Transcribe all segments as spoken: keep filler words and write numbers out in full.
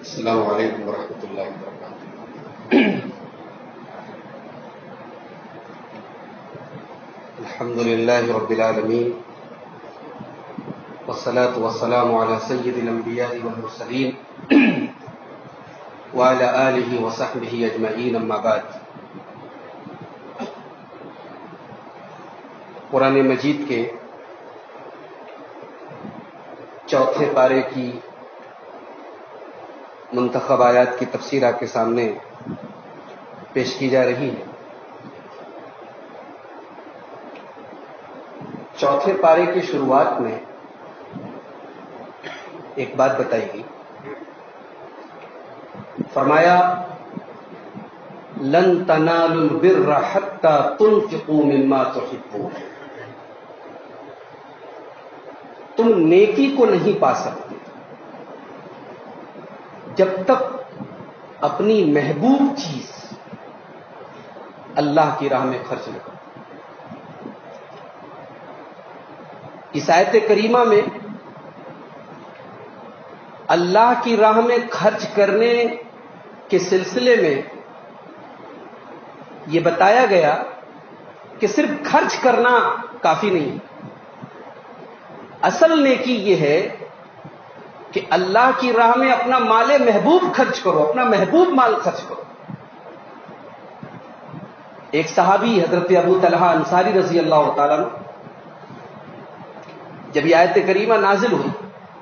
السلام علیکم ورحمۃ اللہ وبرکاتہ۔ الحمد للہ رب العالمین والصلاة والسلام علی سید الانبیاء والمرسلین وعلی آلہ وصحبہ اجمعین، اما بعد۔ قرآن مجید کے چوتھے پارے کی منتخب آیات کی تفسیر آپ کے سامنے پیش کی جا رہی ہے۔ چوتھے پارے کی شروعات میں ایک بات بتائی گئی، فرمایا لن تنالوا البر حتى تنفقوا مما تحبون، تم نیکی کو نہیں پا سکتے جب تک اپنی محبوب چیز اللہ کی راہ میں خرچ نہ کرو۔ اس آیت کریمہ میں اللہ کی راہ میں خرچ کرنے کے سلسلے میں یہ بتایا گیا کہ صرف خرچ کرنا کافی نہیں، اصل نیکی یہ ہے کہ اللہ کی راہ میں اپنا مال محبوب خرچ کرو، اپنا محبوب مال خرچ کرو۔ ایک صحابی حضرت ابو طلحہ انصاری رضی اللہ تعالیٰ عنہ، جب یہ آیت کریمہ نازل ہوئی،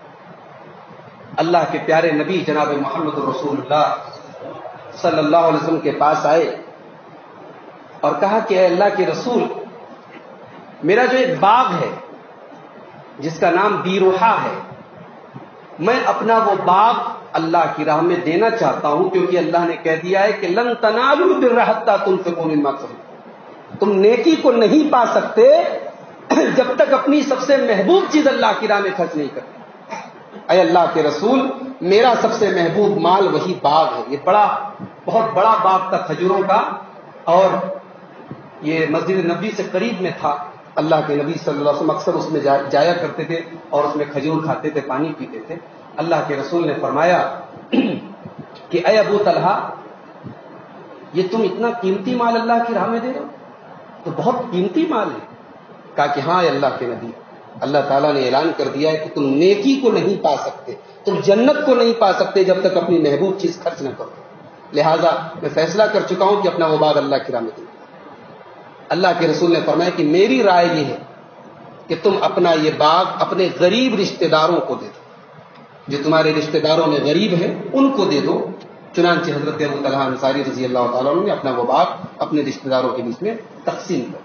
اللہ کے پیارے نبی جناب محمد رسول اللہ صلی اللہ علیہ وسلم کے پاس آئے اور کہا کہ اے اللہ کے رسول، میرا جو ایک باغ ہے جس کا نام بیروحا ہے، میں اپنا وہ باغ اللہ کی راہ میں دینا چاہتا ہوں، کیونکہ اللہ نے کہہ دیا ہے کہ لن تنالوا البر حتى تنفقوا مما تحبون، تم نیکی کو نہیں پا سکتے جب تک اپنی سب سے محبوب چیز اللہ کی راہ میں خرچ نہیں کرتے۔ اے اللہ کے رسول، میرا سب سے محبوب مال وہی باغ ہے۔ یہ بڑا بہت بڑا باغ تھا کھجوروں کا، اور یہ مسجد نبوی سے قریب میں تھا۔ اللہ کے نبی صلی اللہ علیہ وسلم اکثر اس میں جایا کرتے تھے اور اس میں کھجور کھاتے تھے، پانی پیتے تھے۔ اللہ کے رسول نے فرمایا کہ اے ابو طلحہ، یہ تم اتنا قیمتی مال اللہ کی راہ میں دے رہے ہو، تو بہت قیمتی مال ہے۔ کہا کہ ہاں اے اللہ کے نبی، اللہ تعالیٰ نے اعلان کر دیا ہے کہ تم نیکی کو نہیں پا سکتے، تم جنت کو نہیں پا سکتے جب تک اپنی محبوب چیز خرچ نہ کرو۔ لہذا میں فیصلہ کر چکا ہوں کہ اپنا وہ باغ اللہ کی راہ میں دوں۔ اللہ کے رسول نے فرمایا کہ میری رائے یہ ہے کہ تم اپنا یہ باغ اپنے غریب رشتہ داروں کو دے دو، جو تمہارے رشتہ داروں میں غریب ہیں ان کو دے دو۔ چنانچہ حضرت ابو طلحہ انصاری رضی اللہ تعالیٰ عنہ نے اپنا وہ باغ اپنے رشتہ داروں کے بیچ میں تقسیم کر۔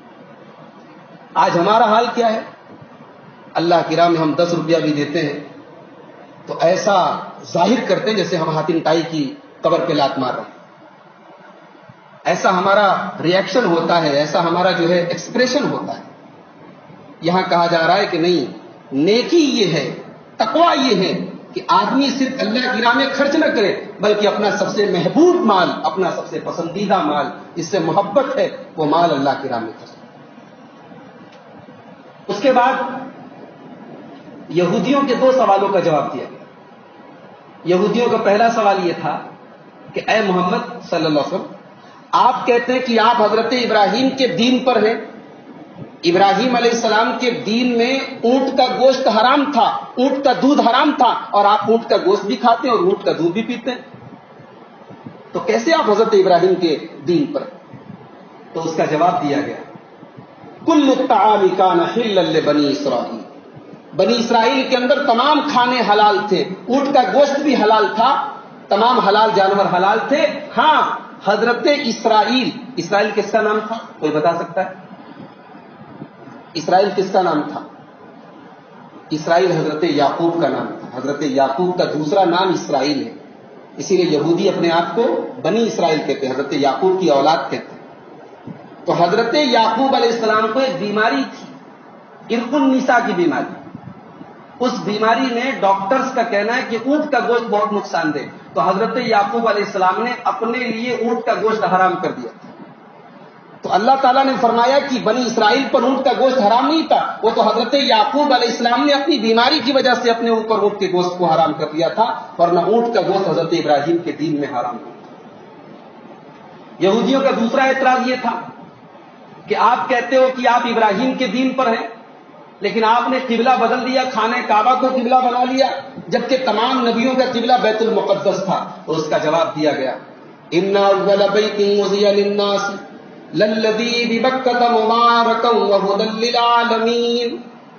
آج ہمارا حال کیا ہے؟ اللہ کی راہ میں ہم دس روپیہ بھی دیتے ہیں تو ایسا ظاہر کرتے ہیں جیسے ہم حاتم طائی کی قبر پہ لات مار رہے ہیں، ایسا ہمارا ریئیکشن ہوتا ہے، ایسا ہمارا جو ہے ایکسپریشن ہوتا ہے۔ یہاں کہا جا رہا ہے کہ نہیں، نیکی یہ ہے، تقویٰ یہ ہے کہ آدمی صرف اللہ کی راہ میں خرچ نہ کرے، بلکہ اپنا سب سے محبوب مال، اپنا سب سے پسندیدہ مال، جس سے محبت ہے، وہ مال اللہ کی راہ میں خرچ کرے۔ اس کے بعد یہودیوں کے دو سوالوں کا جواب دیا گیا۔ یہودیوں کا پہلا سوال یہ تھا کہ اے محمد صلی اللہ علیہ وسلم، آپ کہتے ہیں کہ آپ حضرت ابراہیم کے دین پر ہیں، ابراہیم علیہ السلام کے دین میں اونٹ کا گوشت حرام تھا، اونٹ کا دودھ حرام تھا، اور آپ اونٹ کا گوشت بھی کھاتے ہیں اور اونٹ کا دودھ بھی پیتے ہیں، تو کیسے آپ حضرت ابراہیم کے دین پر؟ تو اس کا جواب دیا گیا، کل الطعام کان حلا لبنی اسرائیل، بنی اسرائیل کے اندر تمام کھانے حلال تھے، اونٹ کا گوشت بھی حلال تھا، تمام حلال جانور حلال تھے۔ ہاں، حضرت اسرائیل، اسرائیل کس کا نام تھا؟ کوئی بتا سکتا ہے؟ اسرائیل کس کا نام تھا؟ اسرائیل حضرت یعقوب کا نام تھا۔ حضرت یعقوب کا دوسرا نام اسرائیل ہے، اسی لیے یہودی اپنے آپ کو بنی اسرائیل کہتے ہیں، حضرت یعقوب کی اولاد کہتے ہیں۔ تو حضرت یعقوب علیہ السلام کو ایک بیماری تھی، ارق النساء کی بیماری۔ اس بیماری میں ڈاکٹرز کا کہنا ہے کہ اونٹ کا گوشت بہت نقصان دہ، تو حضرت یعقوب علیہ السلام نے اپنے لیے اونٹ کا گوشت حرام کر دیا تھا۔ تو تو اللہ تعالیٰ نے فرمایا کہ بنی اسرائیل پر اونٹ کا گوشت حرام نہیں تھا، وہ تو حضرت یعقوب علیہ السلام نے اپنی بیماری کی وجہ سے اپنے اوپر اونٹ کے گوشت کو حرام کر دیا تھا، ورنہ اونٹ کا گوشت حضرت ابراہیم کے دین میں حرام نہیں تھا۔ یہودیوں کا دوسرا اعتراض یہ تھا کہ آپ کہتے ہو کہ آپ ابراہیم کے دین پر ہیں، لیکن آپ نے قبلہ بدل دیا، خانہ کعبہ کو قبلہ بنا لیا، جبکہ تمام نبیوں کا قبلہ بیت المقدس تھا۔ تو اس کا جواب دیا گیا، ان اول بیت وضع للناس للذی ببکۃ مبارکا وہدی للعالمین۔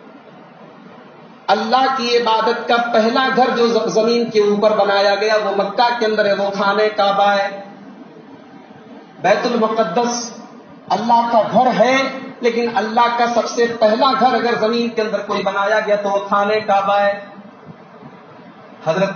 اللہ کی عبادت کا پہلا گھر جو زمین کے اوپر بنایا گیا وہ مکہ کے اندر ہے، وہ خانہ کعبہ ہے۔ بیت المقدس اللہ کا گھر ہے، لیکن اللہ کا سب سے پہلا گھر اگر زمین کے اندر کوئی بنایا گیا تو وہ خانہ کعبہ ہے۔ حضرت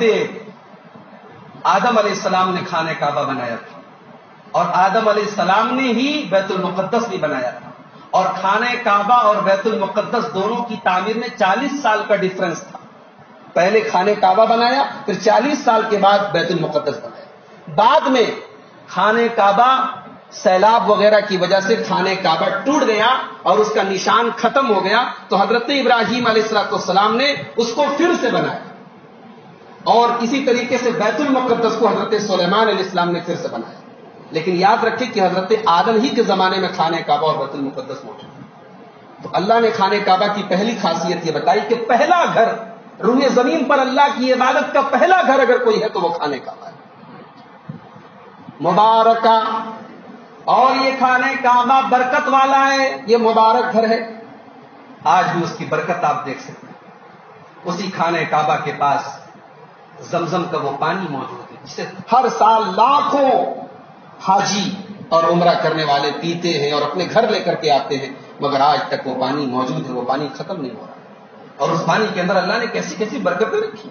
آدم علیہ السلام نے خانہ کعبہ بنایا تھا، اور آدم علیہ السلام نے ہی بیت المقدس بھی بنایا تھا، اور خانہ کعبہ اور بیت المقدس دونوں کی تعمیر میں چالیس سال کا ڈفرنس تھا۔ پہلے خانہ کعبہ بنایا، پھر چالیس سال کے بعد بیت المقدس بنایا۔ بعد میں خانہ کعبہ سیلاب وغیرہ کی وجہ سے خانہ کعبہ ٹوٹ گیا اور اس کا نشان ختم ہو گیا، تو حضرت ابراہیم علیہ السلام نے اس کو پھر سے بنایا، اور اسی طریقے سے بیت المقدس کو حضرت سلیمان علیہ السلام نے پھر سے بنایا۔ لیکن یاد رکھیں کہ حضرت آدم ہی کے زمانے میں خانہ کعبہ اور بیت المقدس موجود ہے۔ تو اللہ نے خانہ کعبہ کی پہلی خاصیت یہ بتائی کہ پہلا گھر روئے زمین پر اللہ کی عبادت کا پہلا گھر اگر کوئی ہے تو وہ خانہ کعبہ ہے، مبارکہ، اور یہ خانہ کعبہ برکت والا ہے، یہ مبارک گھر ہے۔ آج بھی اس کی برکت آپ دیکھ سکتے ہیں۔ اسی خانہ کعبہ کے پاس زمزم کا وہ پانی موجود ہے جسے ہر سال لاکھوں حاجی اور عمرہ کرنے والے پیتے ہیں اور اپنے گھر لے کر کے آتے ہیں، مگر آج تک وہ پانی موجود ہے، وہ پانی ختم نہیں ہو رہا۔ اور اس پانی کے اندر اللہ نے کیسی کیسی برکتیں رکھی،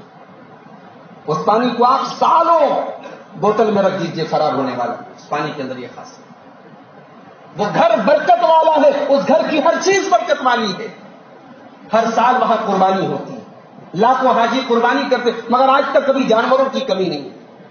اس پانی کو آپ سالوں بوتل میں رکھ دیجئے خراب ہونے والا، اس پانی کے اندر یہ خاص ہے۔ وہ گھر برکت والا ہے، اس گھر کی ہر چیز برکت والی ہے۔ ہر سال وہاں قربانی ہوتی ہے، لاکھوں حاجی قربانی کرتے، مگر آج تک کبھی جانوروں کی کمی نہیں۔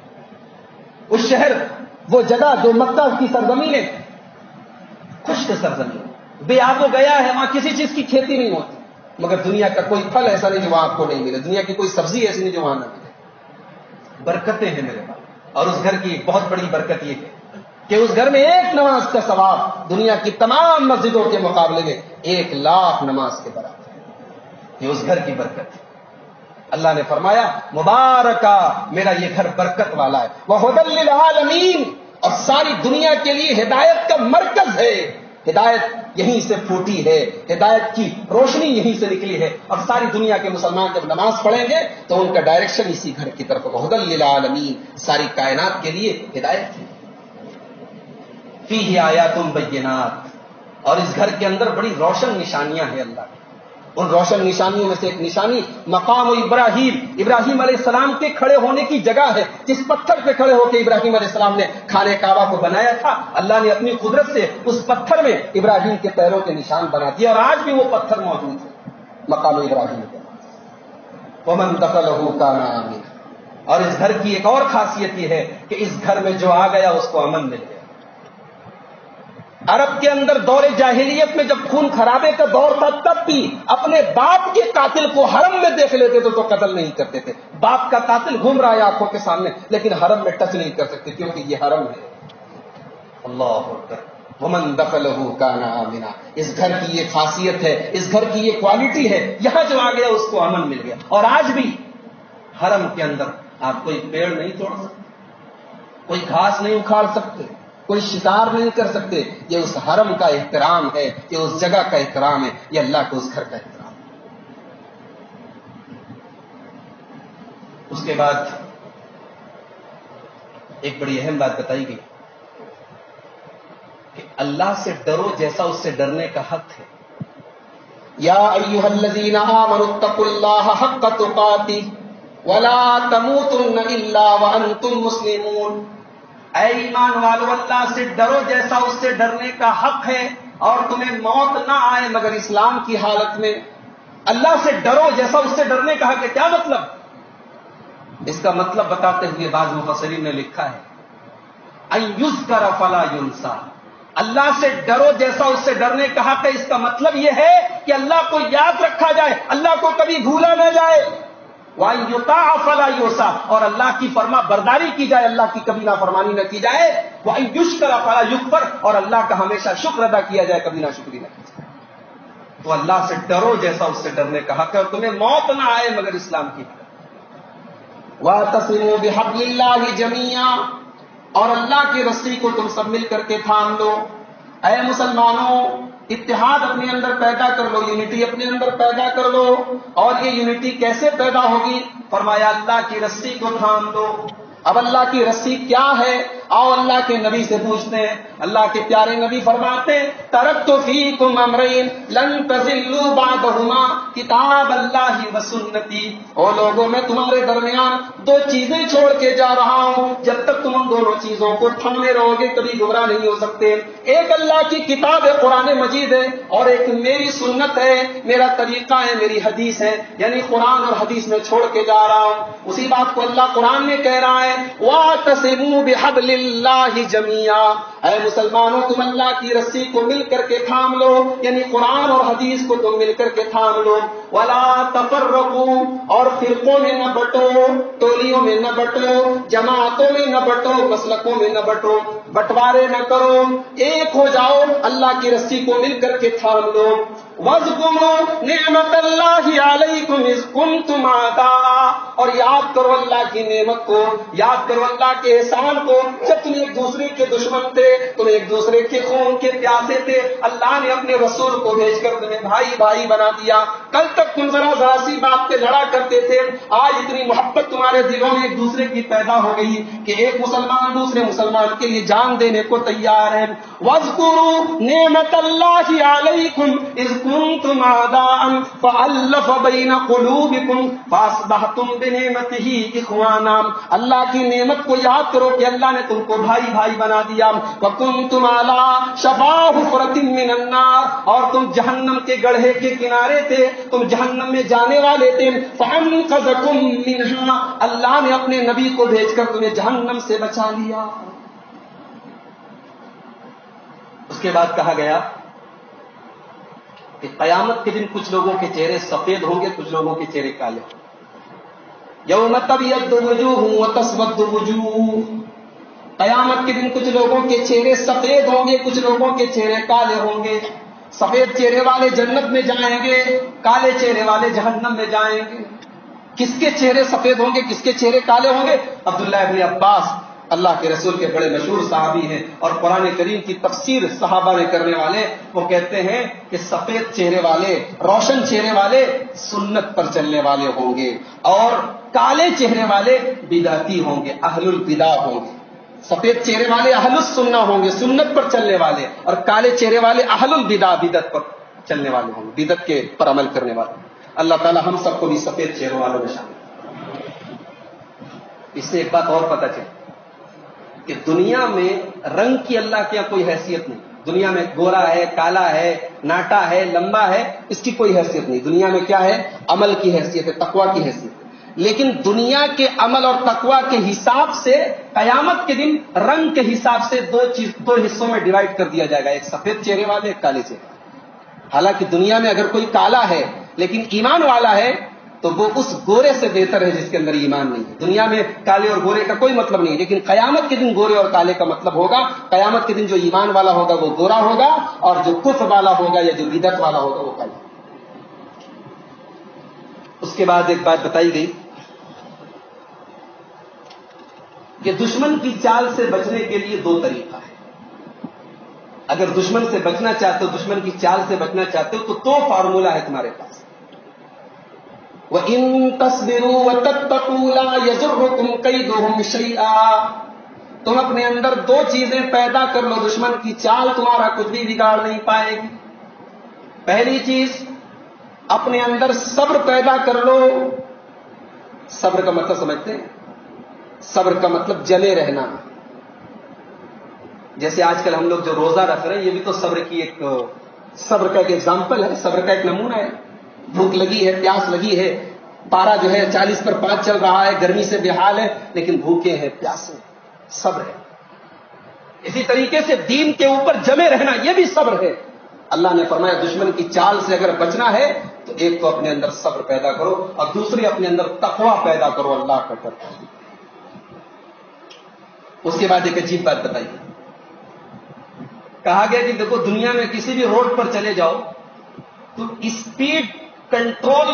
اس شہر، وہ جگہ جو مکہ کی سرزمین ہے، خشک سرزمین، بے آب و گیا ہے، وہاں کسی چیز کی کھیتی نہیں ہوتی، مگر دنیا کا کوئی پھل ایسا نہیں جو وہاں آپ کو نہیں ملے، دنیا کی کوئی سبزی ایسی نہیں جو وہاں نہ ملے۔ برکتیں ہیں میرے پاس، اور اس گھر کی ایک بہت بڑی برکت یہ ہے کہ اس گھر میں ایک نماز کا ثواب دنیا کی تمام مسجدوں کے مقابلے میں ایک لاکھ نماز کے برابر ہے۔ یہ اس گھر کی برکت ہے۔ اللہ نے فرمایا مبارکہ، میرا یہ گھر برکت والا ہے، وہدی للعالمین، اور ساری دنیا کے لیے ہدایت کا مرکز ہے۔ ہدایت یہیں سے پھوٹی ہے، ہدایت کی روشنی یہیں سے نکلی ہے، اور ساری دنیا کے مسلمان جب نماز پڑھیں گے تو ان کا ڈائریکشن اسی گھر کی طرف، وہدی للعالمین، ساری کائنات کے لیے ہدایت ہے۔ فیہ آیات بینات، اور اس گھر کے اندر بڑی روشن نشانیاں ہیں اللہ کی۔ ان روشن نشانیوں میں سے ایک نشانی مقام ابراہیم، ابراہیم علیہ السلام کے کھڑے ہونے کی جگہ ہے، جس پتھر پہ کھڑے ہو کے ابراہیم علیہ السلام نے خانہ کعبہ کو بنایا تھا، اللہ نے اپنی قدرت سے اس پتھر میں ابراہیم کے پیروں کے نشان بنا دیا، اور آج بھی وہ پتھر موجود ہے مقام ابراہیم کے پاس۔ ومن دخلہ کان آمنا، اور اس گھر کی ایک اور خاصیت یہ ہے کہ اس گھر میں جو آ گیا اس کو امن مل گیا۔ عرب کے اندر دور جاہلیت میں جب خون خرابے کا دور تھا تب بھی اپنے باپ کے قاتل کو حرم میں دیکھ لیتے تھے تو قتل نہیں کرتے تھے۔ باپ کا قاتل گھوم رہا ہے آنکھوں کے سامنے، لیکن حرم میں ٹچ نہیں کر سکتے کیونکہ یہ حرم ہے۔ اللہ اکبر، ومن دخلہ کان آمنا، اس گھر کی یہ خاصیت ہے، اس گھر کی یہ کوالٹی ہے، یہاں جو آ گیا اس کو امن مل گیا۔ اور آج بھی حرم کے اندر آپ کوئی پیڑ نہیں توڑ سکتے، کوئی گھاس نہیں اکھاڑ سکتے، کوئی شکار نہیں کر سکتے۔ یہ اس حرم کا احترام ہے، یہ اس جگہ کا احترام ہے، یہ اللہ کے اس گھر کا احترام ہے۔ اس کے بعد ایک بڑی اہم بات بتائی گئی کہ اللہ سے ڈرو جیسا اس سے ڈرنے کا حق ہے۔ یا ایھا الذین آمنوا اتقوا اللہ حق تقاتہ ولا تموتن الا وانتم مسلمون۔ اے ایمان والو، اللہ سے ڈرو جیسا اس سے ڈرنے کا حق ہے، اور تمہیں موت نہ آئے مگر اسلام کی حالت میں۔ اللہ سے ڈرو جیسا اس سے ڈرنے کا حق ہے، کیا مطلب؟ اس کا مطلب بتاتے ہوئے بعض مفسرین نے لکھا ہے ان یذکر فلا ینسیٰ، اللہ سے ڈرو جیسا اس سے ڈرنے کا حق ہے. اس کا مطلب یہ ہے کہ اللہ کو یاد رکھا جائے, اللہ کو کبھی بھولا نہ جائے. وَإِن يُطَاعَ فَلَا يُعْصَى, اور اللہ کی فرما برداری کی جائے, اللہ کی کبھی نافرمانی نہ کی جائے. وَإِن يُشْكَرَ فَلَا يُكْفَرْ, اور اللہ کا ہمیشہ شکر ادا کیا جائے, کبھی ناشکری نہ کی جائے. تو اللہ سے ڈرو جیسا اس سے ڈرنے کا حق ہے, اور تمہیں موت نہ آئے مگر اسلام کی. وَاعْتَصِمُوا بِحَبْلِ اللَّهِ جَمِيعًا, اور اللہ کی رسی کو تم سب مل کر کے تھام لو. اے مسلمانوں, اتحاد اپنے اندر پیدا کر لو, یونٹی اپنے اندر پیدا کر لو. اور یہ یونٹی کیسے پیدا ہوگی؟ فرمایا اللہ کی رسی کو تھام لو. اب اللہ کی رسی کیا ہے؟ آؤ اللہ کے نبی سے پوچھتے ہیں. اللہ کے پیارے نبی فرماتے ہیں ترکت فیکم امرین لن تضلوا بعدہما کتاب اللہ و سنتی. او لوگوں, میں تمہارے درمیان دو چیزیں چھوڑ کے جا رہا ہوں, جب تک تم ان دونوں چیزوں کو تھامے رہو گے کبھی گمراہ نہیں ہو سکتے. ایک اللہ کی کتاب ہے قرآن مجید ہے, اور ایک میری سنت ہے, میرا طریقہ ہے, میری حدیث ہے. یعنی قرآن اور حدیث میں چھوڑ کے جا رہا ہوں. اسی بات کو اللہ قرآن میں کہہ رہا ہے وَاعْتَصِمُوا بِحَبْلِ اللَّهِ جَمِيعًا. اے مسلمانوں, تم اللہ کی رسی کو مل کر کے تھام لو, یعنی قرآن اور حدیث کو تم مل کر کے تھام لو. وَلَا تَفَرَّقُوا, اور فرقوں میں نہ بٹو, ٹولیوں میں نہ بٹو, جماعتوں میں نہ بٹو, مسلکوں میں نہ بٹو, بٹوارے نہ کرو, ایک ہو جاؤ, اللہ کی رسی کو مل کر کے تھام لو. وَاذْكُرُوا نِعْمَتَ اللَّهِ عَلَيْكُمْ إِذْ كُنْتُمْ أَعْدَاءً, اور یاد کرو اللہ کی نعمت کو, یاد کرو اللہ کے احسان کو, جب تم ایک دوسرے کے دشمن تھے, تم ایک دوسرے کے خون کے پیاسے تھے, اللہ نے اپنے رسول کو بھیج کر تمہیں بھائی بھائی بنا دیا. کل تک تم ذرا ذرا سی بات پہ لڑا کرتے تھے, آج اتنی محبت تمہارے دلوں میں ایک دوسرے کی پیدا ہو گئی کہ ایک مسلمان دوسرے مسلمان کے لیے جان دینے کو تیار ہے. وَاذْكُرُوا نِعْمَتَ اللَّهِ عَلَيْكُمْ إِذْ كُنْتُمْ أَعْدَاءً فَأَلَّفَ بَيْنَ قُلُوبِكُمْ فَأَصْبَحْتُمْ بِنِعْمَتِهِ إِخْوَانًا. اللہ کی نعمت کو یاد کرو کہ اللہ نے تم کو بھائی بھائی بنا دیا. وَكُنْتُمْ عَلَىٰ شَفَا حُفْرَةٍ مِّنَ النَّارِ, اور تم جہنم کے گڑھے کے کنارے تھے, تم جہنم میں جانے والے تھے. فَأَنْقَذَكُم مِّنْهَا, اللہ نے اپنے نبی کو بھیج کر تمہیں جہنم سے بچا لیا. اس کے بعد کہا گیا کہ قیامت کے دن کچھ لوگوں کے چہرے سفید ہوں گے, کچھ لوگوں کے چہرے کالے ہوں گے. یوم تبیض وجوہ وتسود وجوہ, قیامت کے دن کچھ لوگوں کے چہرے سفید ہوں گے, کچھ لوگوں کے چہرے کالے ہوں گے. سفید چہرے والے جنت میں جائیں گے, کالے چہرے والے جہنم میں جائیں گے. کس کے چہرے سفید ہوں گے, کس کے چہرے کالے ہوں گے؟ عبداللہ ابن عباس اللہ کے رسول کے بڑے مشہور صحابی ہیں, اور قرآن کریم کی تفسیر صحابہ نے کرنے والے. وہ کہتے ہیں کہ سفید چہرے والے, روشن چہرے والے سنت پر چلنے والے ہوں گے, اور کالے چہرے والے بدعتی ہوں گے, اہل البدع ہوں گے. سفید چہرے والے اہل السنہ ہوں گے, سنت پر چلنے والے, اور کالے چہرے والے اہل البدع, بدعت پر چلنے والے ہوں گے, بدعت کے پر عمل کرنے والے. اللہ تعالی ہم سب کو بھی سفید چہروں والوں میں شامل. اس سے ایک بات اور پتہ چلی کہ دنیا میں رنگ کی اللہ کی کوئی حیثیت نہیں. دنیا میں گورا ہے, کالا ہے, ناٹا ہے, لمبا ہے, اس کی کوئی حیثیت نہیں. دنیا میں کیا ہے؟ عمل کی حیثیت ہے, تقویٰ کی حیثیت ہے. لیکن دنیا کے عمل اور تقویٰ کے حساب سے قیامت کے دن رنگ کے حساب سے دو چیز دو حصوں میں ڈیوائڈ کر دیا جائے گا, ایک سفید چہرے والے, ایک کالے چہرے. حالانکہ دنیا میں اگر کوئی کالا ہے لیکن ایمان والا ہے تو وہ اس گورے سے بہتر ہے جس کے اندر ایمان نہیں ہے. دنیا میں کالے اور گورے کا کوئی مطلب نہیں, لیکن قیامت کے دن گورے اور کالے کا مطلب ہوگا. قیامت کے دن جو ایمان والا ہوگا وہ گورا ہوگا, اور جو کفر والا ہوگا یا جو بدعت والا ہوگا وہ کالا. اس کے بعد ایک بات بتائی گئی کہ دشمن کی چال سے بچنے کے لیے دو طریقہ ہے. اگر دشمن سے بچنا چاہتے ہو, دشمن کی چال سے بچنا چاہتے ہو, تو دو فارمولہ ہے تمہارے پاس. وَإِن تَصْبِرُوا وَتَتَّقُوا لَا يَضُرُّكُمْ كَيْدُهُمْ شَيْئًا. تم اپنے اندر دو چیزیں پیدا کر لو, دشمن کی چال تمہارا کچھ بھی بگاڑ نہیں پائے گی. پہلی چیز, اپنے اندر صبر پیدا کر لو. صبر کا مطلب سمجھتے ہیں؟ صبر کا مطلب جمے رہنا. جیسے آج کل ہم لوگ جو روزہ رکھ رہے ہیں, یہ بھی تو صبر کی ایک صبر کا ایک ایگزامپل ہے, صبر کا ایک نمونہ ہے. بھوک لگی ہے, پیاس لگی ہے, پارا جو ہے چالیس پر پانچ چل رہا ہے, گرمی سے بے حال ہے, لیکن بھوکے ہیں, پیاسے, صبر ہے. اسی طریقے سے دین کے اوپر جمے رہنا یہ بھی صبر ہے. اللہ نے فرمایا دشمن کی چال سے اگر بچنا ہے تو ایک تو اپنے اندر صبر پیدا کرو اور دوسری اپنے اندر تقویٰ پیدا کرو, اللہ کا ڈر. اس کے بعد ایک عجیب بات بتائی, کہا گیا کہ دیکھو دنیا میں کسی بھی روڈ پر چلے جاؤ تو اسپیڈ کنٹرول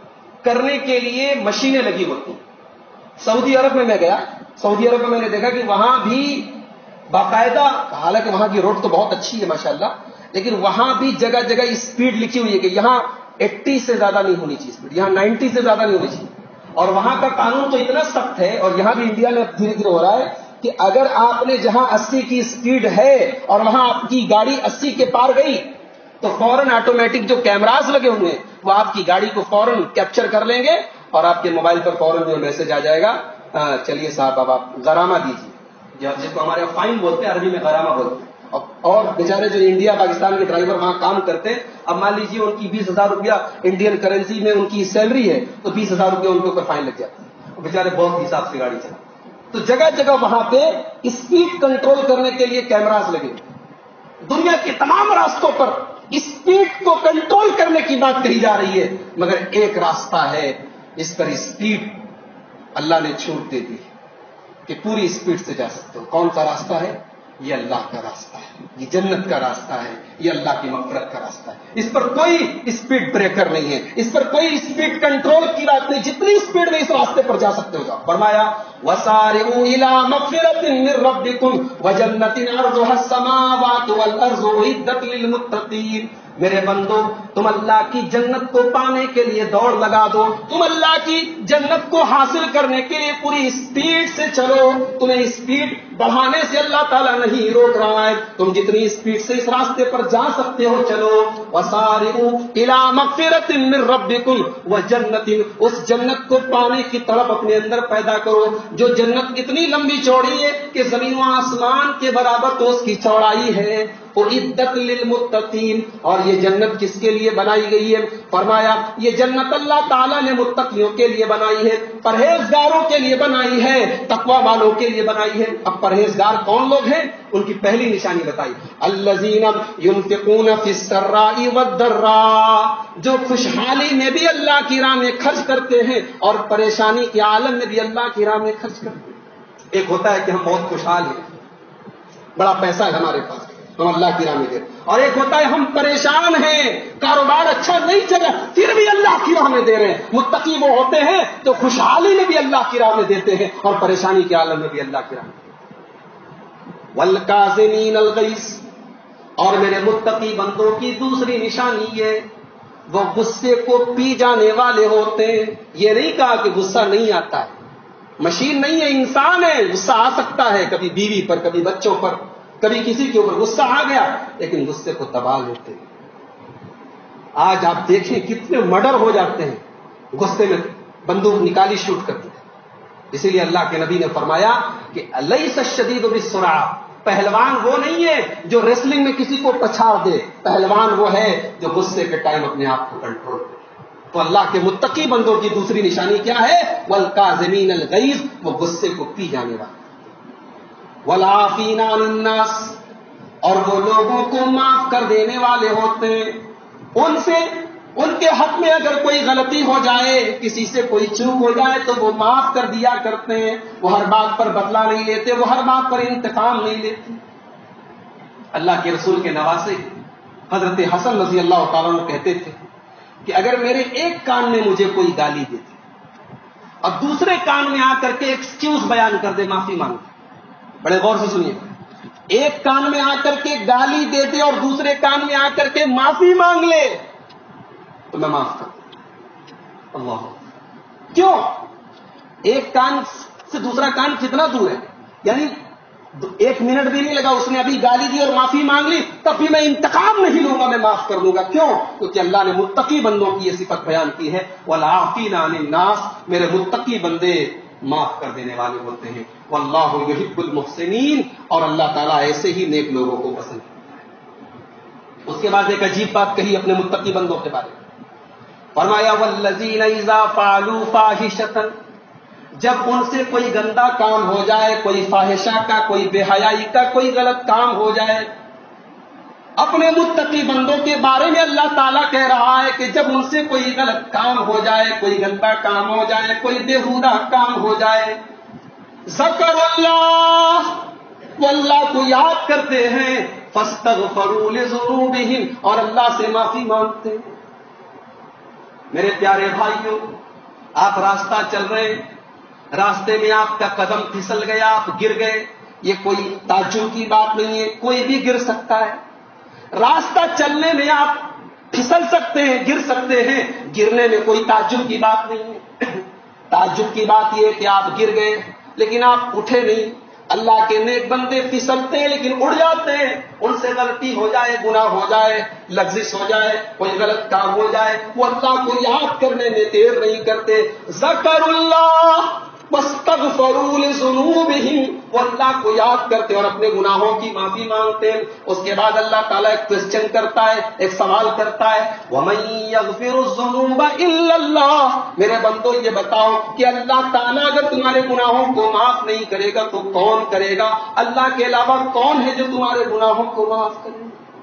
کرنے کے لیے مشینیں لگی ہوتی ہیں. سعودی عرب میں میں گیا, سعودی عرب میں میں نے دیکھا کہ وہاں بھی باقاعدہ, حالانکہ وہاں کی روڈ تو بہت اچھی ہے ماشاءاللہ, لیکن وہاں بھی جگہ جگہ اسپیڈ لکھی ہوئی ہے کہ یہاں اسی سے زیادہ نہیں ہونی چاہیے اسپیڈ, یہاں نائنٹی سے زیادہ نہیں ہونی چاہیے. اور وہاں کا قانون تو اتنا سخت ہے, اور یہاں بھی انڈیا میں دھیرے دھیرے ہو رہا ہے کہ اگر آپ نے جہاں اسی کی اسپیڈ ہے اور وہاں آپ کی گاڑی اسی کے پار گئی تو فوراً آٹومیٹک جو کیمراز لگے ہوئے ہیں وہ آپ کی گاڑی کو فوراً کیپچر کر لیں گے اور آپ کے موبائل پر فوراً جو میسج آ جائے گا, چلیے صاحب اب آپ غرامہ دیجیے, جس کو ہمارے فائن بولتے ہیں, عربی میں غرامہ بولتے ہیں. اور بیچارے جو انڈیا پاکستان کے ڈرائیور وہاں کام کرتے ہیں, اب مان لیجیے ان کی بیس ہزار روپیہ انڈین کرنسی میں ان کی سیلری ہے تو بیس ہزار روپیہ ان کے اوپر فائن لگ جاتا ہے, بیچارے بہت حساب سے گاڑی چلا. تو جگہ جگہ وہاں پہ اسپیڈ کنٹرول کرنے کے لیے کیمراز لگے. دنیا کے تمام راستوں پر اسپیڈ کو کنٹرول کرنے کی بات کہی جا رہی ہے, مگر ایک راستہ ہے اس پر اسپیڈ اللہ نے چھوٹ دے دی کہ پوری اسپیڈ سے جا سکتے ہو. کون سا راستہ ہے؟ یہ اللہ کا راستہ ہے, یہ جنت کا راستہ ہے, یہ اللہ کی مغفرت کا راستہ ہے. اس پر کوئی اسپیڈ بریکر نہیں ہے, اس پر کوئی اسپیڈ کنٹرول کی بات نہیں, جتنی اسپیڈ میں اس راستے پر جا سکتے ہو جاؤ. فرمایا وَسَارِعُوا إِلَىٰ مَغْفِرَةٍ مِّن رَّبِّكُمْ وَجَنَّةٍ عَرْضُهَا السَّمَاوَاتُ وَالْأَرْضُ أُعِدَّتْ لِلْمُتَّقِينَ. میرے بندو تم اللہ کی جنت کو پانے کے لیے دوڑ لگا دو, تم اللہ کی جنت کو حاصل کرنے کے لیے پوری اسپیڈ سے چلو. تمہیں اسپیڈ بڑھانے سے اللہ تعالیٰ نہیں روک رہا ہے, تم جتنی اسپیڈ سے اس راستے پر جا سکتے ہو چلو. وَسَارِعُوا إِلَىٰ مَغْفِرَةٍ مِّن رَّبِّكُمْ وَجَنَّةٍ, اس جنت کو پانے کی طرف اپنے اندر پیدا کرو جو جنت اتنی لمبی چوڑی ہے کہ زمین و آسمان کے برابر تو اس کی چوڑائی ہے. اعدت للمتقین, اور یہ جنت کس کے لیے بنائی گئی ہے؟ فرمایا یہ جنت اللہ تعالیٰ نے متقیوں کے لیے بنائی ہے, پرہیزگاروں کے لیے بنائی ہے, تقوی والوں کے لیے بنائی ہے. اب پرہیزگار کون لوگ ہیں؟ ان کی پہلی نشانی بتائی, الذین ينفقون فی السراء والضراء, جو خوشحالی میں بھی اللہ کی راہ میں خرچ کرتے ہیں اور پریشانی کے عالم میں بھی اللہ کی راہ میں خرچ کرتے ہیں. ایک ہوتا ہے کہ ہم بہت خوشحال ہیں, بڑا پیسہ ہے ہمارے پاس, ہم اللہ کی راہ میں دے, اور ایک ہوتا ہے ہم پریشان ہیں, کاروبار اچھا نہیں چلا پھر بھی اللہ کی راہ میں دے رہے ہیں. متقی وہ ہوتے ہیں تو خوشحالی میں بھی اللہ کی راہ میں دیتے ہیں اور پریشانی کے عالم میں بھی اللہ کی راہ میں. والکاظمین الغیظ, اور میرے متقی بندوں کی دوسری نشانی ہے وہ غصے کو پی جانے والے ہوتے ہیں. یہ نہیں کہا کہ غصہ نہیں آتا ہے, مشین نہیں ہے, انسان ہے, غصہ آ سکتا ہے, کبھی بیوی پر, کبھی بچوں پر, کبھی کسی کے اوپر غصہ آ گیا, لیکن غصے کو دبا لیتے ہیں. آج آپ دیکھیں کتنے مرڈر ہو جاتے ہیں غصے میں, بندوق نکالی شوٹ کرتے ہیں. اسی لیے اللہ کے نبی نے فرمایا کہ لیس الشدید بالسرعہ, پہلوان وہ نہیں ہے جو ریسلنگ میں کسی کو پچھاڑ دے, پہلوان وہ ہے جو غصے کے ٹائم اپنے آپ کو کنٹرول کرے. تو اللہ کے متقی بندوں کی دوسری نشانی کیا ہے؟ والکاظمین الغیظ, وہ غصے کو پی جانے والے. والعافین عن الناس, اور وہ لوگوں کو معاف کر دینے والے ہوتے ہیں. ان سے ان کے حق میں اگر کوئی غلطی ہو جائے, کسی سے کوئی چوک ہو جائے تو وہ معاف کر دیا کرتے ہیں. وہ ہر بات پر بدلہ نہیں لیتے, وہ ہر بات پر انتقام نہیں لیتے. اللہ کے رسول کے نواسے حضرت حسن رضی اللہ تعالیٰ عنہ کہتے تھے کہ اگر میرے ایک کان میں مجھے کوئی گالی دیتے اور دوسرے کان میں آ کر کے ایکسکیوز بیان کر دے, معافی مانگ, بڑے غور سے سنیے, ایک کان میں آ کر کے گالی دے دے اور دوسرے کان میں آ کر کے معافی مانگ لے تو میں معاف کر دوں. اللہ, کیوں؟ ایک کان سے دوسرا کان کتنا دور ہے, یعنی ایک منٹ بھی نہیں لگا, اس نے ابھی گالی دی اور معافی مانگ لی, تب بھی میں انتقام نہیں لوں گا, میں معاف کر دوں گا. کیوں؟ کیونکہ اللہ نے متقی بندوں کی یہ صفت بیان کی ہے, والعافین عن الناس, میرے متقی بندے معاف کر دینے والے ہوتے ہیں. واللہ یحب المحسنین, اور اللہ تعالیٰ ایسے ہی نیک لوگوں کو پسند کرتا ہے. اس کے بعد ایک عجیب بات کہی اپنے متقی بندوں کے بارے میں, فرمایا والذین اذا فعلوا فاحشۃ, جب ان سے کوئی گندا کام ہو جائے، کوئی فاحشہ کا، کوئی بے حیائی کا کوئی غلط کام ہو جائے، اپنے متقی بندوں کے بارے میں اللہ تعالیٰ کہہ رہا ہے کہ جب ان سے کوئی غلط کام ہو جائے، کوئی گندا کام ہو جائے، کوئی بےہودہ کام ہو جائے، ذکر اللہ، وہ اللہ کو یاد کرتے ہیں، فاستغفروا لذنوبہم، اور اللہ سے معافی مانگتے ہیں۔ میرے پیارے بھائیوں، آپ راستہ چل رہے، راستے میں آپ کا قدم پھسل گیا، آپ گر گئے، یہ کوئی تعجب کی بات نہیں ہے، کوئی بھی گر سکتا ہے۔ راستہ چلنے میں آپ پھسل سکتے ہیں، گر سکتے ہیں، گرنے میں کوئی تعجب کی بات نہیں ہے۔ تعجب کی بات یہ ہے کہ آپ گر گئے لیکن آپ اٹھے نہیں۔ اللہ کے نیک بندے پھسلتے ہیں لیکن اڑ جاتے ہیں، ان سے غلطی ہو جائے، گناہ ہو جائے، لغزش ہو جائے، کوئی غلط کام ہو جائے، وہ اللہ کو یاد کرنے میں دیر نہیں کرتے۔ ذکر اللہ واستغفروا لذنوبہم، وہ اللہ کو یاد کرتے اور اپنے گناہوں کی معافی مانگتے ہیں۔ اس کے بعد اللہ تعالیٰ ایک کوشچن کرتا ہے، ایک سوال کرتا ہے، وَمَن يَغْفِرُ الذُّنُوبَ إِلَّا اللَّهُ، میرے بندو یہ بتاؤ کہ اللہ تعالیٰ اگر تمہارے گناہوں کو معاف نہیں کرے گا تو کون کرے گا؟ اللہ کے علاوہ کون ہے جو تمہارے گناہوں کو معاف کرے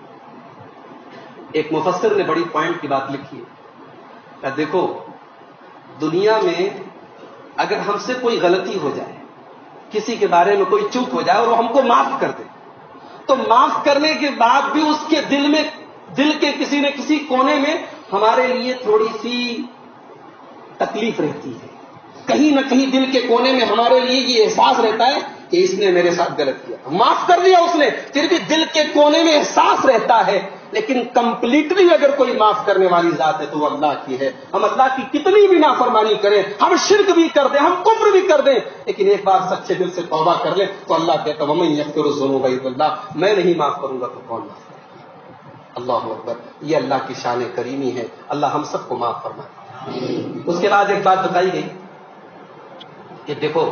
گا؟ ایک مفسر نے بڑی پوائنٹ کی بات لکھی ہے کہ دیکھو، دنیا میں اگر ہم سے کوئی غلطی ہو جائے، کسی کے بارے میں کوئی چوک ہو جائے اور وہ ہم کو معاف کر دے، تو معاف کرنے کے بعد بھی اس کے دل میں، دل کے کسی نہ کسی کونے میں ہمارے لیے تھوڑی سی تکلیف رہتی ہے، کہیں نہ کہیں دل کے کونے میں ہمارے لیے یہ احساس رہتا ہے کہ اس نے میرے ساتھ غلط کیا، معاف کر دیا اس نے، پھر بھی دل کے کونے میں احساس رہتا ہے۔ لیکن کمپلیٹلی اگر کوئی معاف کرنے والی ذات ہے تو وہ اللہ کی ہے۔ ہم اللہ کی کتنی بھی نافرمانی کریں، ہم شرک بھی کر دیں، ہم کفر بھی کر دیں، لیکن ایک بار سچے دل سے توبہ کر لیں تو اللہ کہتا ہے وَمَن يَغْفِرُ الذُّنُوبَ إِلَّا اللَّهُ، میں نہیں معاف کروں گا تو کون معاف کرے گا؟ اللہ اکبر، یہ اللہ کی شان کریمی ہے، اللہ ہم سب کو معاف فرمائے۔ اس کے بعد ایک بات بتائی گئی کہ دیکھو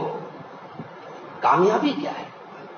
کامیابی کیا ہے،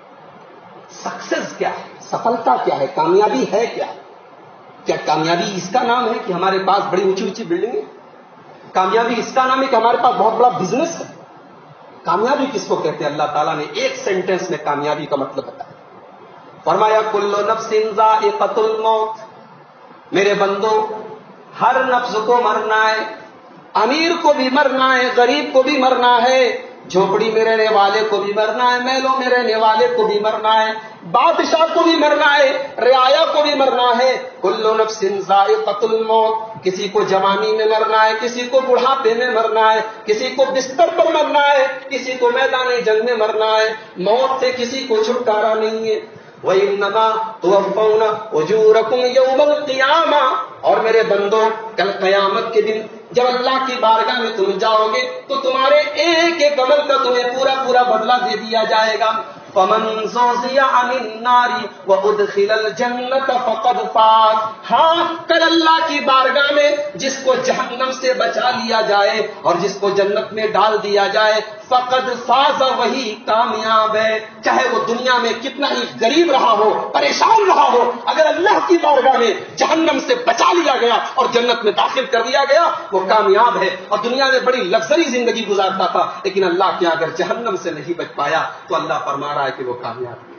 سکسیس کیا ہے، سفلتا کیا ہے، کامیابی ہے کیا؟ کیا کامیابی اس کا نام ہے کہ ہمارے پاس بڑی اونچی اونچی بلڈنگ ہے؟ کامیابی اس کا نام ہے کہ ہمارے پاس بہت بڑا بزنس ہے؟ کامیابی کس کو کہتے ہیں؟ اللہ تعالیٰ نے ایک سینٹنس میں کامیابی کا مطلب بتایا، فرمایا کل نفس ذائقۃ الموت، میرے بندو ہر نفس کو مرنا ہے، امیر کو بھی مرنا ہے، غریب کو بھی مرنا ہے، جھوپڑی میں رہنے والے کو بھی مرنا ہے، محلوں میں رہنے والے کو بھی مرنا ہے، بادشاہ کو بھی مرنا ہے، رعایا کو بھی مرنا ہے۔ کل نفس ذائقۃ الموت، کسی کو جوانی میں مرنا ہے، کسی کو بڑھاپے میں مرنا ہے، کسی کو بستر پر مرنا ہے، کسی کو میدان جنگ میں مرنا ہے، موت سے کسی کو چھٹکارا نہیں ہے۔ وَإِنَّمَا تُوَفَّوْنَ أُجُورَكُمْ يَوْمَ الْقِيَامَةِ، اور میرے بندوں کل قیامت کے دن جب اللہ کی بارگاہ میں تم جاؤ گے تو تمہارے ایک ایک عمل کا تمہیں پورا پورا بدلہ دے دیا جائے گا۔ فَمَنْ زُحْزِحَ عَنِ النَّارِ وَأُدْخِلَ الْجَنَّةَ فَقَدْ فَازَ، ہاں کل اللہ کی بارگاہ میں جس کو جہنم سے بچا لیا جائے اور جس کو جنت میں ڈال دیا جائے، فقد فاز، وہی کامیاب ہے۔ چاہے وہ دنیا میں کتنا ہی غریب رہا ہو، پریشان رہا ہو، اگر اللہ کی بارگاہ میں جہنم سے بچا لیا گیا اور جنت میں داخل کر دیا گیا وہ کامیاب ہے۔ اور دنیا میں بڑی لگژری زندگی گزارتا تھا لیکن اللہ کے اگر جہنم سے نہیں بچ پایا تو اللہ فرما رہا ہے کہ وہ کامیاب ہے۔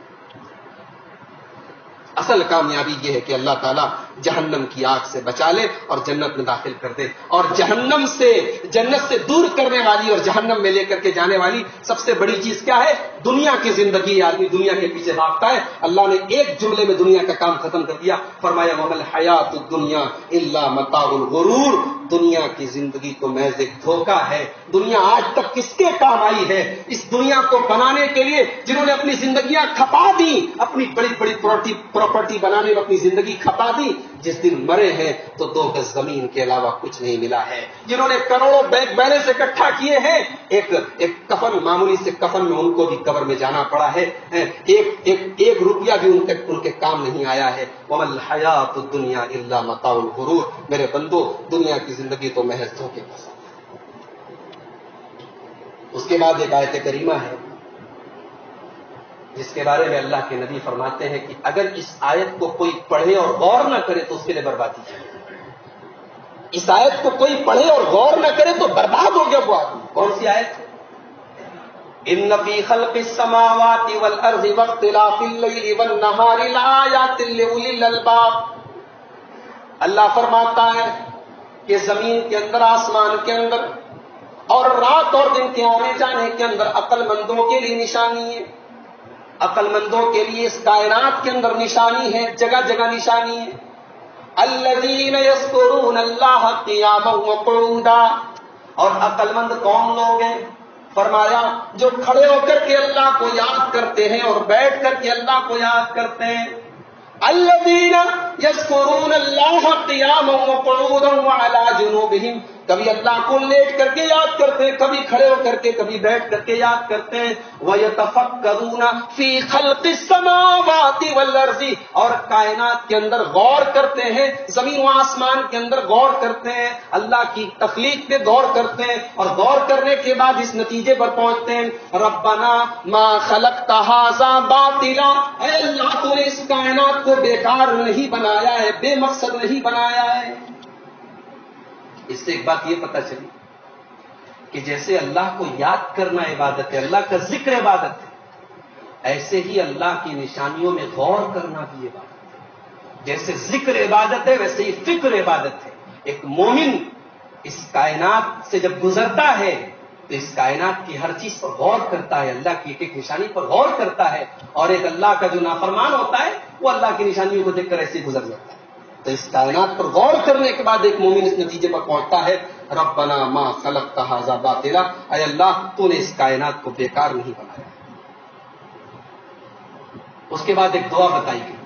اصل کامیابی یہ ہے کہ اللہ تعالیٰ جہنم کی آگ سے بچا لے اور جنت میں داخل کر دے۔ اور جہنم سے، جنت سے دور کرنے والی اور جہنم میں لے کر کے جانے والی سب سے بڑی چیز کیا ہے؟ دنیا کی زندگی۔ آدمی دنیا کے پیچھے بھاگتا ہے، اللہ نے ایک جملے میں دنیا کا کام ختم کر دیا، فرمایا وَمَا الْحَيَاةُ الدُّنْيَا إِلَّا مَتَاعُ الْغُرُورِ، دنیا کی زندگی تو محض ایک دھوکہ ہے۔ دنیا آج تک کس کے کام آئی ہے؟ اس دنیا کو بنانے کے لیے جنہوں نے اپنی زندگیاں کھپا دی، اپنی بڑی بڑی پراپرٹی بنانے میں اپنی زندگی کھپا دی، جس دن مرے ہیں تو دو گز زمین کے علاوہ کچھ نہیں ملا ہے۔ جنہوں نے کروڑوں بینک بیلنس اکٹھا کیے ہیں، ایک ایک کفن، معمولی سے کفن میں ان کو بھی قبر میں جانا پڑا ہے، ایک ایک ایک روپیہ بھی ان کے ان کے کام نہیں آیا ہے۔ وَمَا الْحَيَاةُ الدُّنْيَا إِلَّا مَتَاعُ الْغُرُورِ، میرے بندو دنیا کی زندگی تو محض دھوکے کا سفر ہے۔ اس کے بعد ایک آیت کریمہ ہے جس کے بارے میں اللہ کے نبی فرماتے ہیں کہ اگر اس آیت کو کوئی پڑھے اور غور نہ کرے تو اس کے لیے بربادی ہے۔ اس آیت کو کوئی پڑھے اور غور نہ کرے تو برباد ہو گیا وہ آدمی۔ کون سی آیت ہے؟ ان فی خلق السماوات والارض واختلاف اللیل والنہار لآیات لأولی الالباب. اللہ فرماتا ہے کہ زمین کے اندر، آسمان کے اندر اور رات اور دن کے آنے جانے کے اندر عقل مندوں کے لیے نشانی ہے. عقل مندوں کے لیے اس کائنات کے اندر نشانی ہے، جگہ جگہ نشانی ہے. الذین یذکرون اللہ قیاما وقعودا. اور عقل مند کون لوگ ہیں؟ فرمایا جو کھڑے ہو کر کے اللہ کو یاد کرتے ہیں اور بیٹھ کر کے اللہ کو یاد کرتے ہیں. الذین یذکرون اللہ قیاما وقعودا وعلی جنوبہم. کبھی اللہ کو لیٹ کر کے یاد کرتے ہیں، کبھی کھڑے ہو کر کے، کبھی بیٹھ کر کے یاد کرتے ہیں. وَيَتَفَكَّرُونَ فِي خَلْقِ السَّمَاوَاتِ وَالْأَرْضِ. اور کائنات کے اندر غور کرتے ہیں، زمین و آسمان کے اندر غور کرتے ہیں، اللہ کی تخلیق پہ غور کرتے ہیں، اور غور کرنے کے بعد اس نتیجے پر پہنچتے ہیں ربنا ما خلقت ھذا باطلا. اے اللہ تو نے اس کائنات کو بیکار نہیں بنایا ہے، بے مقصد نہیں بنایا ہے. اس سے ایک بات یہ پتہ چلی کہ جیسے اللہ کو یاد کرنا عبادت ہے، اللہ کا ذکر عبادت ہے، ایسے ہی اللہ کی نشانیوں میں غور کرنا بھی عبادت ہے. جیسے ذکر عبادت ہے ویسے ہی فکر عبادت ہے. ایک مومن اس کائنات سے جب گزرتا ہے تو اس کائنات کی ہر چیز پر غور کرتا ہے، اللہ کی ایک ایک نشانی پر غور کرتا ہے. اور ایک اللہ کا جو نافرمان ہوتا ہے وہ اللہ کی نشانیوں کو دیکھ کر ایسے گزر جاتا ہے. تو اس کائنات پر غور کرنے کے بعد ایک مومن اس نتیجے پر پہنچتا ہے ربنا ما خلقت ھذا باطلا. اے اللہ تو نے اس کائنات کو بیکار نہیں بنایا. اس کے بعد ایک دعا بتائی گئی.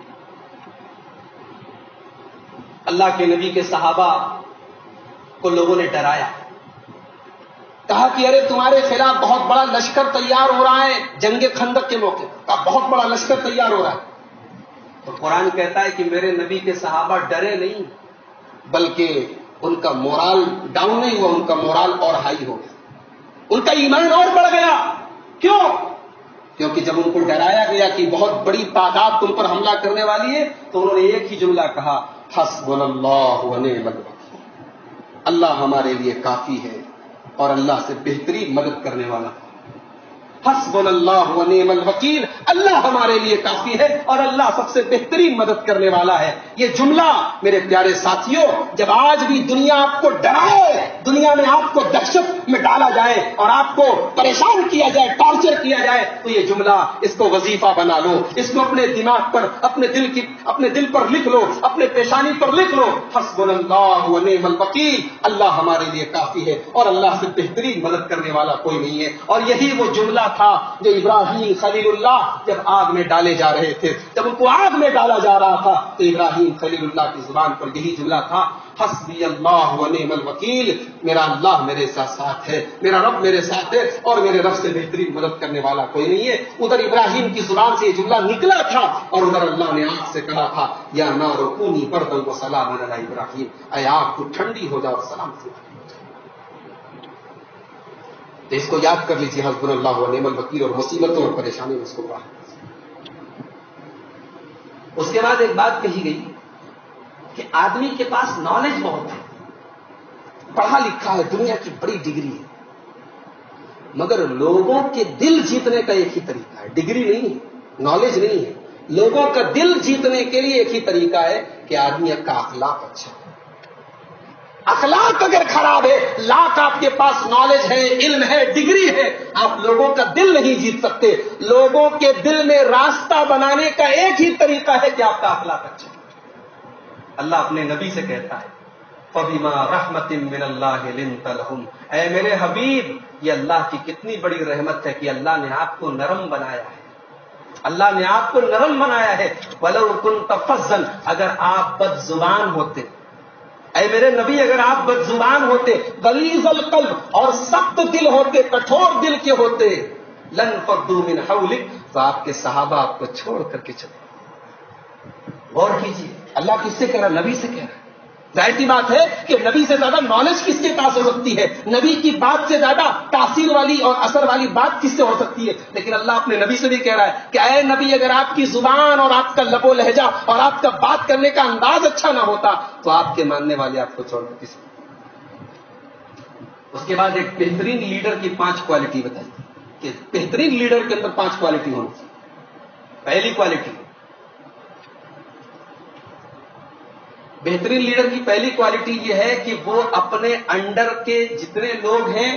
اللہ کے نبی کے صحابہ کو لوگوں نے ڈرایا، کہا کہ ارے تمہارے خلاف بہت بڑا لشکر تیار ہو رہا ہے جنگ خندق کے موقع کا، بہت بڑا لشکر تیار ہو رہا ہے. تو قرآن کہتا ہے کہ میرے نبی کے صحابہ ڈرے نہیں، بلکہ ان کا مورال ڈاؤن نہیں ہوا، ان کا مورال اور ہائی ہو گیا، ان کا ایمان اور بڑھ گیا. کیوں؟ کیونکہ جب ان کو ڈرایا گیا کہ بہت بڑی تعداد تم پر حملہ کرنے والی ہے تو انہوں نے ایک ہی جملہ کہا حسبنا اللہ ونعم الوکیل. اللہ ہمارے لیے کافی ہے اور اللہ سے بہترین مدد کرنے والا. حسبنا اللہ ونعم الوکیل. اللہ ہمارے لیے کافی ہے اور اللہ سب سے بہترین مدد کرنے والا ہے. یہ جملہ میرے پیارے ساتھیوں، جب آج بھی دنیا آپ کو ڈرائے، دنیا میں آپ کو دہشت میں ڈالا جائے اور آپ کو پریشان کیا جائے، ٹارچر کیا جائے، تو یہ جملہ اس کو وظیفہ بنا لو، اس کو اپنے دماغ پر، اپنے دل کی اپنے دل پر لکھ لو، اپنے پیشانی پر لکھ لو. حسبنا اللہ ونعم الوکیل. اللہ ہمارے لیے کافی ہے اور اللہ سے بہترین مدد کرنے والا کوئی نہیں ہے. اور یہی وہ جملہ تھا جو ابراہیم خلیل اللہ جب آگ میں ڈالے جا رہے تھے، جب ان کو آگ میں ڈالا جا رہا تھا تو ابراہیم خلیل اللہ کی زبان پر یہی جملہ تھا حسبی اللہ ونعم الوکیل. میرا اللہ میرے ساتھ ساتھ ہے، میرا رب میرے ساتھ ہے اور میرے رب سے بہترین مدد کرنے والا کوئی نہیں ہے. ادھر ابراہیم کی زبان سے یہ جملہ نکلا تھا اور ادھر اللہ نے آگ سے کہا تھا یا نار کونی بردا وسلاما علی ابراہیم. اے آگ تو ٹھنڈی ہو جا اور سلام سے. تو اس کو یاد کر لیجیے حسبنا اللہ ونعم الوکیل، اور مصیبتوں اور پریشانی میں اس کو باہر. اس کے بعد ایک بات کہی گئی کہ آدمی کے پاس نالج بہت ہے، پڑھا لکھا ہے، دنیا کی بڑی ڈگری ہے، مگر لوگوں کے دل جیتنے کا ایک ہی طریقہ ہے. ڈگری نہیں ہے، نالج نہیں ہے. لوگوں کا دل جیتنے کے لیے ایک ہی طریقہ ہے کہ آدمی کا اخلاق اچھا ہے. اخلاق اگر خراب ہے، لاکھ آپ کے پاس نالج ہے، علم ہے، ڈگری ہے، آپ لوگوں کا دل نہیں جیت سکتے. لوگوں کے دل میں راستہ بنانے کا ایک ہی طریقہ ہے کہ آپ کا اخلاق اچھا ہے. اللہ اپنے نبی سے کہتا ہے فَبِمَا رَحْمَةٍ مِّنَ اللَّهِ لِنْتَ لَهُمْ. اے میرے حبیب، یہ اللہ کی کتنی بڑی رحمت ہے کہ اللہ نے آپ کو نرم بنایا ہے. اللہ نے آپ کو نرم بنایا ہے. وَلَوْ كُنْتَ فَظًّا. اگر آپ بد زبان ہوتے، اے میرے نبی اگر آپ بد زبان ہوتے، غلیظ القلب اور سخت دل ہوتے، کٹھور دل کے ہوتے، لن فضوا من حولک، تو آپ کے صحابہ آپ کو چھوڑ کر کے چلے. غور کیجیے، اللہ کس سے کہہ رہا؟ نبی سے کہہ رہا. ظاہر سی بات ہے کہ نبی سے زیادہ نالج کس کے پاس ہو سکتی ہے؟ نبی کی بات سے زیادہ تاثیر والی اور اثر والی بات کس سے ہو سکتی ہے؟ لیکن اللہ اپنے نبی سے بھی کہہ رہا ہے کہ اے نبی اگر آپ کی زبان اور آپ کا لب و لہجہ اور آپ کا بات کرنے کا انداز اچھا نہ ہوتا تو آپ کے ماننے والے آپ کو چھوڑ کس. اس کے بعد ایک بہترین لیڈر کی پانچ کوالٹی بتائی. کہ بہترین لیڈر کے اندر پانچ کوالٹی ہونی چاہیے. پہلی کوالٹی، بہترین لیڈر کی پہلی کوالٹی یہ ہے کہ وہ اپنے انڈر کے جتنے لوگ ہیں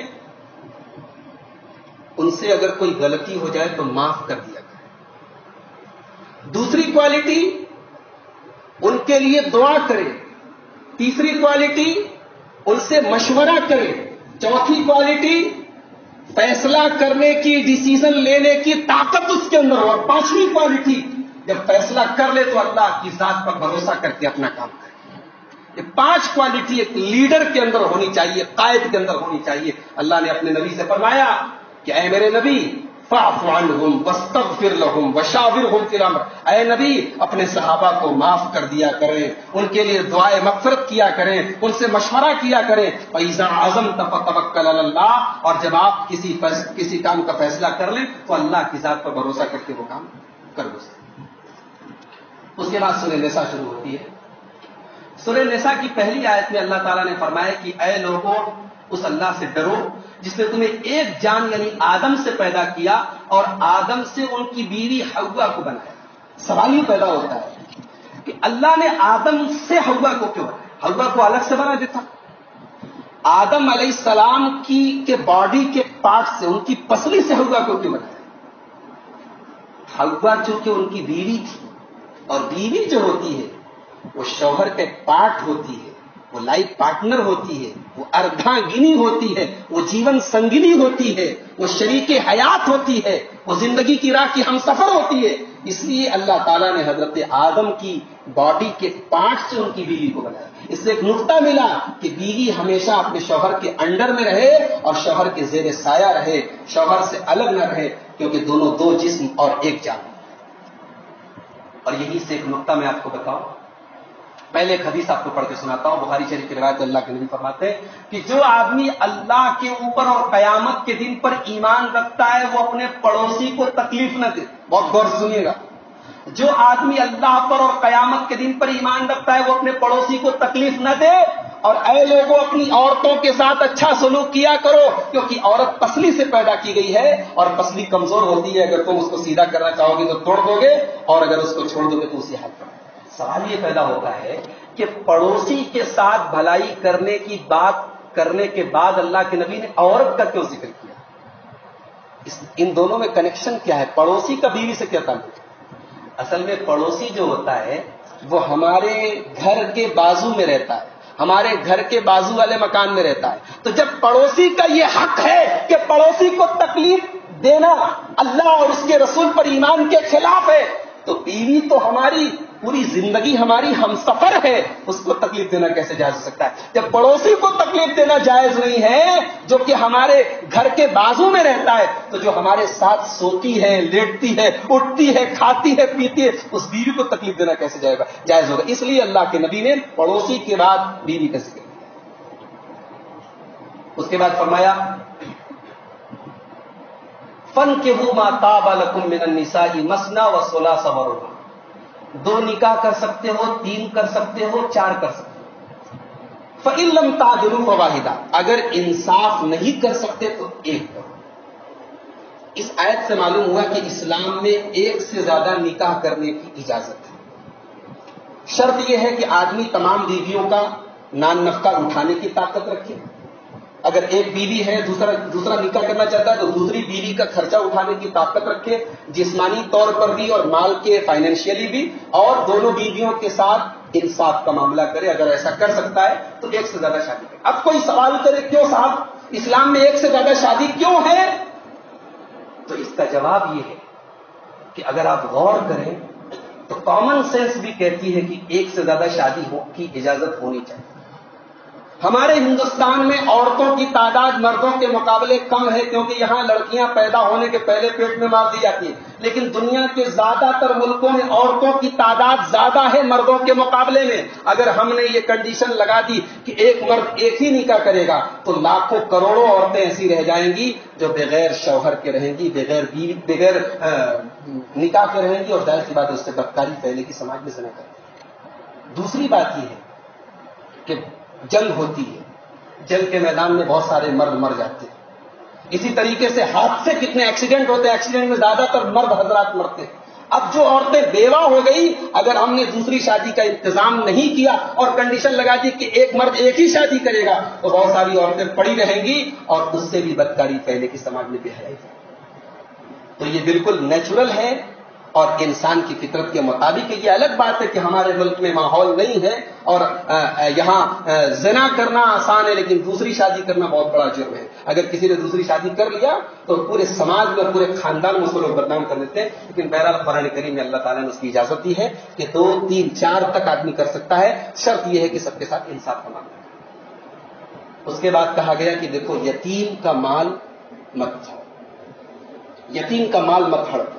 ان سے اگر کوئی غلطی ہو جائے تو معاف کر دیا کرے. دوسری کوالٹی، ان کے لیے دعا کرے. تیسری کوالٹی، ان سے مشورہ کرے. چوتھی کوالٹی، فیصلہ کرنے کی، ڈیسیزن لینے کی طاقت اس کے اندر ہو. اور پانچویں کوالٹی، جب فیصلہ کر لے تو اللہ کی ذات پر بھروسہ کر کے اپنا کام کرے. یہ پانچ کوالٹی ایک لیڈر کے اندر ہونی چاہیے، قائد کے اندر ہونی چاہیے. اللہ نے اپنے نبی سے فرمایا کہ اے میرے نبی فاعف عنہم واستغفر لہم وشاورہم فی الامر، اے نبی اپنے صحابہ کو معاف کر دیا کریں، ان کے لیے دعائے مغفرت کیا کریں، ان سے مشورہ کیا کریں. فَإِذَا عَزَمْتَ فَتَوَكَّلْ عَلَى اللَّهِ، اور جب آپ کسی کسی کام کا فیصلہ کر لیں تو اللہ کی ذات پر بھروسہ کر کے وہ کام کر دو. اس کے بعد سورہ نساء شروع ہوتی ہے. سورہ نساء کی پہلی آیت میں اللہ تعالیٰ نے فرمایا کہ اے لوگوں اس اللہ سے ڈرو جس نے تمہیں ایک جان یعنی آدم سے پیدا کیا اور آدم سے ان کی بیوی حوا کو بنایا. سوال یہ پیدا ہوتا ہے کہ اللہ نے آدم سے حوا کو کیوں بنایا؟ حوا کو الگ سے بنا دیتا. آدم علیہ السلام کی کے باڈی کے پارٹ سے، ان کی پسلی سے حوا کو کیوں بنایا؟ حوا چونکہ ان کی بیوی تھی، اور بیوی جو ہوتی ہے وہ شوہر کے پارٹ ہوتی ہے، وہ لائف پارٹنر ہوتی ہے، وہ اردھاگنی ہوتی ہے، وہ جیون سنگنی ہوتی ہے، وہ شریک حیات ہوتی ہے، وہ زندگی کی راہ کی ہم سفر ہوتی ہے. اس لیے اللہ تعالیٰ نے حضرت آدم کی باڈی کے پارٹ سے ان کی بیوی کو بنایا. اس سے ایک نقطہ ملا کہ بیوی ہمیشہ اپنے شوہر کے انڈر میں رہے اور شوہر کے زیر سایہ رہے، شوہر سے الگ نہ رہے، کیونکہ دونوں دو جسم اور ایک جان. اور یہی سے ایک نقطہ میں آپ کو بتاؤں. پہلے ایک حدیث آپ کو پڑھ کے سناتا ہوں. بخاری شریف کی روایت اللہ کے نبی فرماتے ہیں کہ جو آدمی اللہ کے اوپر اور قیامت کے دن پر ایمان رکھتا ہے وہ اپنے پڑوسی کو تکلیف نہ دے. بہت غور سے سنیے گا. جو آدمی اللہ پر اور قیامت کے دن پر ایمان رکھتا ہے وہ اپنے پڑوسی کو تکلیف نہ دے. اور اے لوگوں اپنی عورتوں کے ساتھ اچھا سلوک کیا کرو، کیونکہ عورت پسلی سے پیدا کی گئی ہے اور پسلی کمزور ہوتی ہے. اگر تم اس کو سیدھا کرنا چاہو گے تو توڑ دو گے، اور اگر اس کو چھوڑ دو گے تو اسی حال پر. سوال یہ پیدا ہوتا ہے کہ پڑوسی کے ساتھ بھلائی کرنے کی بات کرنے کے بعد اللہ کے نبی نے عورت کا کیوں ذکر کیا؟ اس ان دونوں میں کنیکشن کیا ہے؟ پڑوسی کا بیوی سے کیا تعلق ہے؟ اصل میں پڑوسی جو ہوتا ہے وہ ہمارے گھر کے بازو میں رہتا ہے، ہمارے گھر کے بازو والے مکان میں رہتا ہے. تو جب پڑوسی کا یہ حق ہے کہ پڑوسی کو تکلیف دینا اللہ اور اس کے رسول پر ایمان کے خلاف ہے، تو بیوی تو ہماری پوری زندگی ہماری ہم سفر ہے، اس کو تکلیف دینا کیسے جائز ہو سکتا ہے؟ جب پڑوسی کو تکلیف دینا جائز نہیں ہے جو کہ ہمارے گھر کے بازو میں رہتا ہے، تو جو ہمارے ساتھ سوتی ہے، لیٹتی ہے، اٹھتی ہے، کھاتی ہے، پیتی ہے، اس بیوی کو تکلیف دینا کیسے جائز ہوگا؟ اس لیے اللہ کے نبی نے پڑوسی کے بعد بیوی کا ذکر کیا. اس کے بعد فرمایا فَانْكِحُوا مَا طَابَ لَكُم مِّنَ النِّسَاءِ مَثْنَىٰ وَثُلَاثَ وَرُبَاعَ. دو نکاح کر سکتے ہو، تین کر سکتے ہو، چار کر سکتے ہو. فَإِن لَّمْ تَعْدِلُوا فَوَاحِدًا. اگر انصاف نہیں کر سکتے تو ایک کرو. اس آیت سے معلوم ہوا کہ اسلام میں ایک سے زیادہ نکاح کرنے کی اجازت ہے. شرط یہ ہے کہ آدمی تمام بیویوں کا نان نفقہ اٹھانے کی طاقت رکھے. اگر ایک بیوی ہے دوسرا دوسرا نکاح کرنا چاہتا ہے تو دوسری بیوی کا خرچہ اٹھانے کی طاقت رکھے، جسمانی طور پر بھی اور مال کے فائنینشیلی بھی، اور دونوں بیویوں کے ساتھ انصاف کا معاملہ کرے. اگر ایسا کر سکتا ہے تو ایک سے زیادہ شادی کرے. اب کوئی سوال کرے کیوں صاحب اسلام میں ایک سے زیادہ شادی کیوں ہے؟ تو اس کا جواب یہ ہے کہ اگر آپ غور کریں تو کامن سینس بھی کہتی ہے کہ ایک سے زیادہ شادی کی اجازت ہونی چاہیے. ہمارے ہندوستان میں عورتوں کی تعداد مردوں کے مقابلے کم ہے کیونکہ یہاں لڑکیاں پیدا ہونے کے پہلے پیٹ میں مار دی جاتی ہیں، لیکن دنیا کے زیادہ تر ملکوں میں عورتوں کی تعداد زیادہ ہے مردوں کے مقابلے میں. اگر ہم نے یہ کنڈیشن لگا دی کہ ایک مرد ایک ہی نکاح کرے گا تو لاکھوں کروڑوں عورتیں ایسی رہ جائیں گی جو بغیر شوہر کے رہیں گی، بغیر بیوی بغیر نکاح کے رہیں گی، اور ظاہر سی بات ہے اس سے بدکاری پھیلے گی سماج میں. سنا کر دوسری بات یہ ہے کہ جنگ ہوتی ہے، جنگ کے میدان میں بہت سارے مرد مر جاتے ہیں. اسی طریقے سے حادثے کتنے ایکسیڈنٹ ہوتے ہیں, ایکسیڈنٹ میں زیادہ تر مرد حضرات مرتے ہیں. اب جو عورتیں بیوہ ہو گئی, اگر ہم نے دوسری شادی کا انتظام نہیں کیا اور کنڈیشن لگا دی کہ ایک مرد ایک ہی شادی کرے گا, تو بہت ساری عورتیں پڑی رہیں گی اور اس سے بھی بدکاری پہلے کی سماج میں بے حیائی. تو یہ بالکل نیچرل ہے اور انسان کی فطرت کے مطابق. یہ الگ بات ہے کہ ہمارے ملک میں ماحول نہیں ہے اور یہاں زنا کرنا آسان ہے, لیکن دوسری شادی کرنا بہت بڑا جرم ہے. اگر کسی نے دوسری شادی کر لیا تو پورے سماج میں, پورے خاندان میں اس کو لوگ بدنام کر دیتے ہیں. لیکن بہرحال قرآن کریم میں اللہ تعالیٰ نے اس کی اجازت دی ہے کہ دو تین چار تک آدمی کر سکتا ہے, شرط یہ ہے کہ سب کے ساتھ انصاف کا معاملہ ہے. اس کے بعد کہا گیا کہ دیکھو یتیم کا مال مت کھاؤ, یتیم کا مال مت ہڑپو.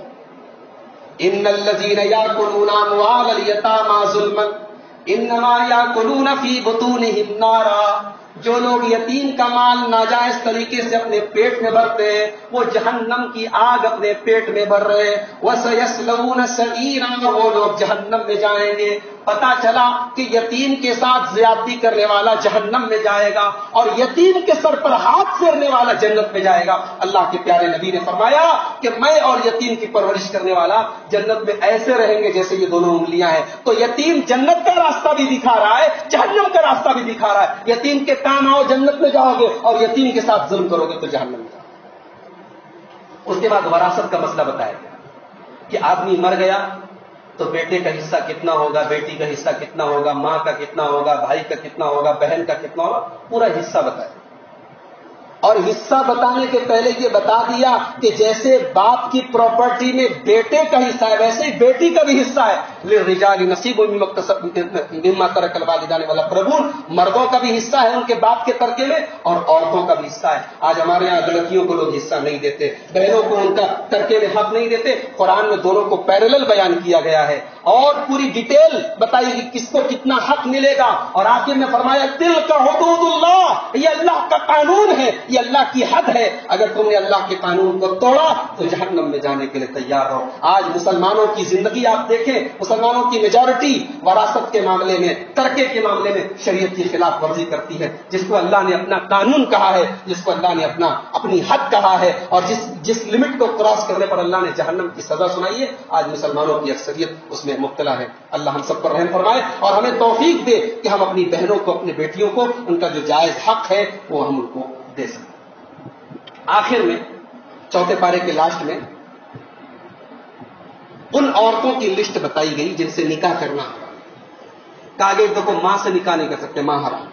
ان الذين ياكلون اموال اليتامى ظلما انما ياكلون في بطونهم نارا. جو لوگ یتیم کا مال ناجائز طریقے سے اپنے پیٹ میں بھرتے ہیں وہ جہنم کی آگ اپنے پیٹ میں بھر رہے ہیں. وَسَيَصْلَوْنَ سَعِيرًا, وہ لوگ جہنم میں جائیں گے. پتا چلا کہ یتیم کے ساتھ زیادتی کرنے والا جہنم میں جائے گا اور یتیم کے سر پر ہاتھ پھیرنے والا جنت میں جائے گا. اللہ کے پیارے نبی نے فرمایا کہ میں اور یتیم کی پرورش کرنے والا جنت میں ایسے رہیں گے جیسے یہ دونوں انگلیاں ہیں. تو یتیم جنت کا راستہ بھی دکھا رہا ہے, جہنم کا راستہ بھی دکھا رہا ہے. یتیم کے کام آؤ جنت میں جاؤ گے اور یتیم کے ساتھ ظلم کرو گے تو جہنم میں جاؤ گے. اس کے بعد وراثت کا مسئلہ بتایا گیا کہ آدمی مر گیا تو بیٹے کا حصہ کتنا ہوگا, بیٹی کا حصہ کتنا ہوگا, ماں کا کتنا ہوگا, بھائی کا کتنا ہوگا, بہن کا کتنا ہوگا, پورا حصہ بتایا. اور حصہ بتانے کے پہلے یہ بتا دیا کہ جیسے باپ کی پراپرٹی میں بیٹے کا حصہ ہے ویسے ہی بیٹی کا بھی حصہ ہے. للرجال نصیب مما ترک الوالدان والاقربون, مردوں کا بھی حصہ ہے ان کے باپ کے ترکے میں اور عورتوں کا بھی حصہ ہے. آج ہمارے یہاں لڑکیوں کو لوگ حصہ نہیں دیتے, بہنوں کو ان کا ترکے میں حق نہیں دیتے. قرآن میں دونوں کو پیرلل بیان کیا گیا ہے اور پوری ڈیٹیل بتائی کہ کس کو کتنا حق ملے گا. اور آخر میں فرمایا تلک حدود اللہ, یہ اللہ کا قانون ہے, یہ اللہ کی حد ہے. اگر تم نے اللہ کے قانون کو توڑا تو جہنم میں جانے کے لیے تیار رہو. آج مسلمانوں کی زندگی آپ دیکھیں, مسلمانوں کی میجورٹی وراثت کے معاملے میں, ترکے کے معاملے میں شریعت کی خلاف ورزی کرتی ہے. جس کو اللہ نے اپنا قانون کہا ہے, جس کو اللہ نے اپنا اپنی حد کہا ہے اور جس جس لمٹ کو کراس کرنے پر اللہ نے جہنم کی سزا سنائی ہے, آج مسلمانوں کی اکثریت اس میں مبتلا ہے. اللہ ہم سب پر رحم فرمائے اور ہمیں توفیق دے کہ ہم اپنی بہنوں کو, اپنی بیٹیوں کو ان کا جو جائز حق ہے وہ ہم ان کو دے سکیں. آخر میں چوتھے پارے کے لاسٹ میں ان عورتوں کی لسٹ بتائی گئی جن سے نکاح کرنا حرام. کہا گیا دیکھو ماں سے نکاح نہیں کر سکتے, ماں حرام,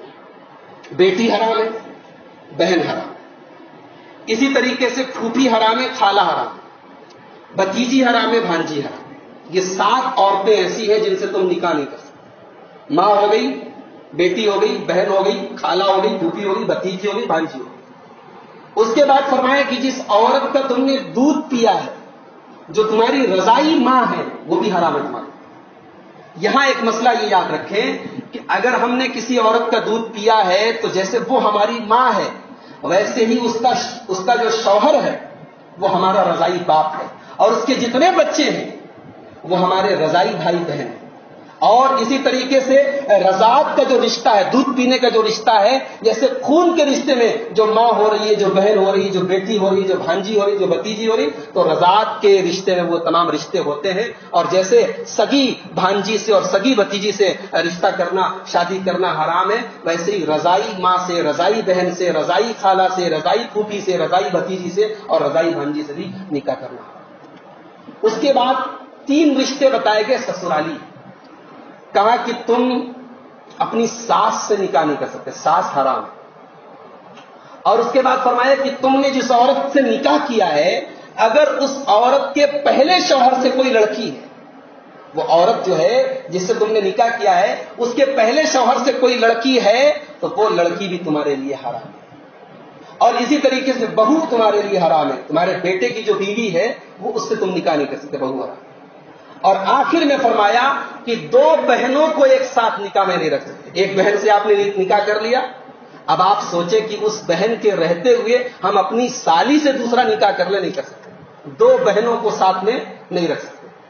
بیٹی حرام ہے, بہن حرام, اسی طریقے سے پھوپھی حرام ہے, خالہ حرام, بھتیجی حرام ہے, بھانجی حرام. یہ سات عورتیں ایسی ہیں جن سے تم نکاح نہیں کر سکتے. ماں ہو گئی, بیٹی ہو گئی, بہن ہو گئی, خالہ ہو گئی, پھوپھی ہو گئی, بھتیجی ہو گئی, بھانجی ہو گئی. اس کے بعد فرمایا کہ جس عورت کا تم نے دودھ پیا ہے, جو تمہاری رضائی ماں ہے, وہ بھی حرام ہے تمہاری. یہاں ایک مسئلہ یہ یاد رکھیں کہ اگر ہم نے کسی عورت کا دودھ پیا ہے تو جیسے وہ ہماری ماں ہے ویسے ہی اس کا اس کا جو شوہر ہے وہ ہمارا رضائی باپ ہے اور اس کے جتنے بچے ہیں وہ ہمارے رضائی بھائی بہن ہیں. اور اسی طریقے سے رضاعت کا جو رشتہ ہے, دودھ پینے کا جو رشتہ ہے, جیسے خون کے رشتے میں جو ماں ہو رہی ہے, جو بہن ہو رہی ہے, جو بیٹی ہو رہی ہے, جو بھانجی ہو رہی ہے, جو بھتیجی ہو رہی, تو رضاعت کے رشتے میں وہ تمام رشتے ہوتے ہیں. اور جیسے سگی بھانجی سے اور سگی بھتیجی سے رشتہ کرنا, شادی کرنا حرام ہے, ویسے ہی رضائی ماں سے, رضائی بہن سے, رضائی خالہ سے, رضائی پھوپھی سے, رضائی بھتیجی سے اور رضائی بھانجی سے بھی نکاح کرنا حرام. اس کے بعد تین رشتے بتائے گئے سسرالی. کہا کہ تم اپنی ساس سے نکاح نہیں کر سکتے, ساس حرام ہے. اور اس کے بعد فرمایا کہ تم نے جس عورت سے نکاح کیا ہے اگر اس عورت کے پہلے شوہر سے کوئی لڑکی ہے, وہ عورت جو ہے جس سے تم نے نکاح کیا ہے اس کے پہلے شوہر سے کوئی لڑکی ہے تو وہ لڑکی بھی تمہارے لیے حرام ہے. اور اسی طریقے سے بہو تمہارے لیے حرام ہے. تمہارے بیٹے کی جو بیوی ہے وہ اس سے تم نکاح نہیں کر سکتے, بہو حرام. اور آخر میں فرمایا کہ دو بہنوں کو ایک ساتھ نکاح میں نہیں رکھ سکتے. ایک بہن سے آپ نے نکاح کر لیا, اب آپ سوچیں کہ اس بہن کے رہتے ہوئے ہم اپنی سالی سے دوسرا نکاح کر لے, نہیں کر سکتے. دو بہنوں کو ساتھ میں نہیں رکھ سکتے.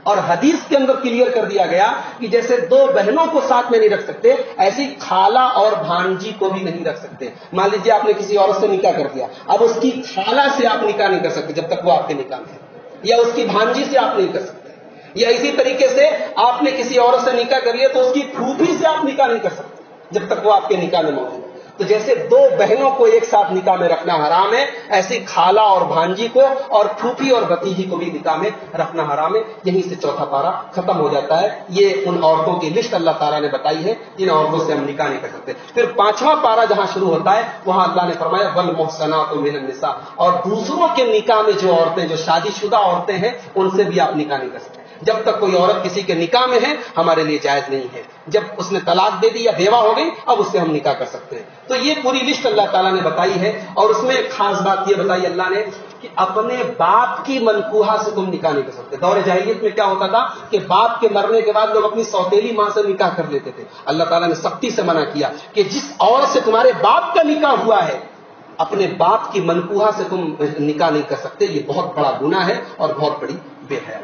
اور حدیث کے اندر کلیئر کر دیا گیا کہ جیسے دو بہنوں کو ساتھ میں نہیں رکھ سکتے، ایسی خالہ اور بھانجی کو بھی نہیں رکھ سکتے. مان لیجیے آپ نے کسی عورت سے نکاح کر دیا، اب اس کی خالہ سے آپ نکاح نہیں کر سکتے جب تک وہ آپ کے نکاح میں ہے، یا اس کی بھانجی سے آپ نہیں کر سکتے. یا اسی طریقے سے آپ نے کسی عورت سے نکاح کر لیا تو اس کی پھوپھی سے آپ نکاح نہیں کر سکتے جب تک وہ آپ کے نکاح میں موجود ہے. تو جیسے دو بہنوں کو ایک ساتھ نکاح میں رکھنا حرام ہے، ایسی خالہ اور بھانجی کو اور پھوپھی اور بھتیجی کو بھی نکاح میں رکھنا حرام ہے. یہیں سے چوتھا پارا ختم ہو جاتا ہے. یہ ان عورتوں کی لسٹ اللہ تعالیٰ نے بتائی ہے جن عورتوں سے ہم نکاح نہیں کر سکتے. پھر پانچواں پارا جہاں شروع ہوتا ہے وہاں اللہ نے فرمایا والمحصنات من النساء، اور دوسروں کے نکاح میں جو عورتیں، جو شادی شدہ عورتیں ہیں، ان سے بھی آپ نکاح نہیں کر سکتے. جب تک کوئی عورت کسی کے نکاح میں ہے ہمارے لیے جائز نہیں ہے. جب اس نے طلاق دے دی یا بیوہ ہو گئی اب اس سے ہم نکاح کر سکتے ہیں. تو یہ پوری لسٹ اللہ تعالیٰ نے بتائی ہے. اور اس میں ایک خاص بات یہ بتائی اللہ نے کہ اپنے باپ کی منکوحہ سے تم نکاح نہیں کر سکتے. دور جاہلیت میں کیا ہوتا تھا کہ باپ کے مرنے کے بعد لوگ اپنی سوتیلی ماں سے نکاح کر لیتے تھے. اللہ تعالیٰ نے سختی سے منع کیا کہ جس عورت سے تمہارے باپ کا نکاح ہوا ہے اپنے باپ کی منکوحہ سے تم نکاح نہیں کر سکتے. یہ بہت بڑا گناہ ہے اور بہت بڑی بے حیائی.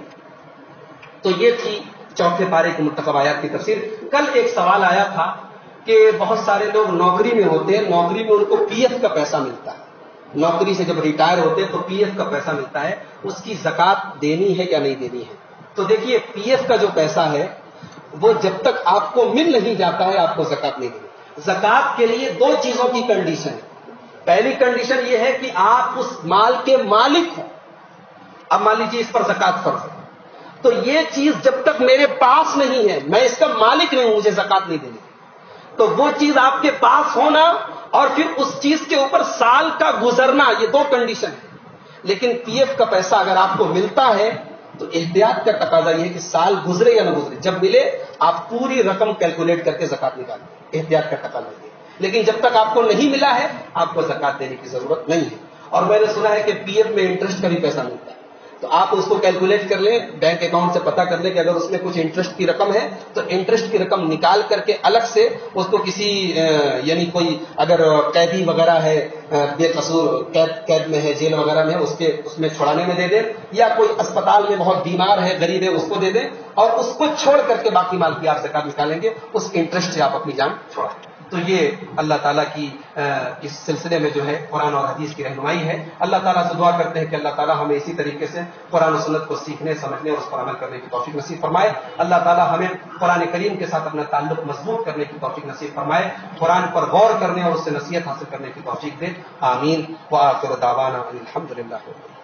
تو یہ تھی چوتھے پارے کی مرتکب آیات کی تفسیر. کل ایک سوال آیا تھا کہ بہت سارے لوگ نوکری میں ہوتے ہیں، نوکری میں ان کو پی ایف کا پیسہ ملتا ہے، نوکری سے جب ریٹائر ہوتے ہیں تو پی ایف کا پیسہ ملتا ہے، اس کی زکات دینی ہے یا نہیں دینی ہے؟ تو دیکھیے پی ایف کا جو پیسہ ہے وہ جب تک آپ کو مل نہیں جاتا ہے آپ کو زکات نہیں دینی. زکات کے لیے دو چیزوں کی کنڈیشن ہے. پہلی کنڈیشن یہ ہے کہ آپ اس مال کے مالک ہوں. اب مان لیجیے اس پر زکات فرض ہے، تو یہ چیز جب تک میرے پاس نہیں ہے، میں اس کا مالک نہیں ہوں، مجھے زکات نہیں دینی. تو وہ چیز آپ کے پاس ہونا اور پھر اس چیز کے اوپر سال کا گزرنا، یہ دو کنڈیشن ہے. لیکن پی ایف کا پیسہ اگر آپ کو ملتا ہے تو احتیاط کا تقاضا یہ ہے کہ سال گزرے یا نہ گزرے، جب ملے آپ پوری رقم کیلکولیٹ کر کے زکات نکالیں. احتیاط کا تقاضا یہ. لیکن جب تک آپ کو نہیں ملا ہے آپ کو زکات دینے کی ضرورت نہیں ہے. اور میں نے سنا ہے کہ پی ایف میں انٹرسٹ کا بھی پیسہ ملتا ہے، تو آپ اس کو کیلکولیٹ کر لیں، بینک اکاؤنٹ سے پتہ کر لیں کہ اگر اس میں کچھ انٹرسٹ کی رقم ہے تو انٹرسٹ کی رقم نکال کر کے الگ سے اس کو کسی یعنی کوئی اگر قیدی وغیرہ ہے، بے قصور قید قید میں ہے، جیل وغیرہ میں ہے، اس کے اس میں چھڑانے میں دے دیں، یا کوئی اسپتال میں بہت بیمار ہے، غریب ہے، اس کو دے دیں، اور اس کو چھوڑ کر کے باقی مال کی آپ زکات نکالیں گے، اس انٹرسٹ سے آپ اپنی جان چھوڑائیں. تو یہ اللہ تعالیٰ کی اس سلسلے میں جو ہے قرآن اور حدیث کی رہنمائی ہے. اللہ تعالیٰ سے دعا کرتے ہیں کہ اللہ تعالیٰ ہمیں اسی طریقے سے قرآن و سنت کو سیکھنے، سمجھنے اور اس پر عمل کرنے کی توفیق نصیب فرمائے. اللہ تعالیٰ ہمیں قرآن کریم کے ساتھ اپنا تعلق مضبوط کرنے کی توفیق نصیب فرمائے، قرآن پر غور کرنے اور اس سے نصیحت حاصل کرنے کی توفیق دے. آمین. وآخر دعوانا الحمد للہ.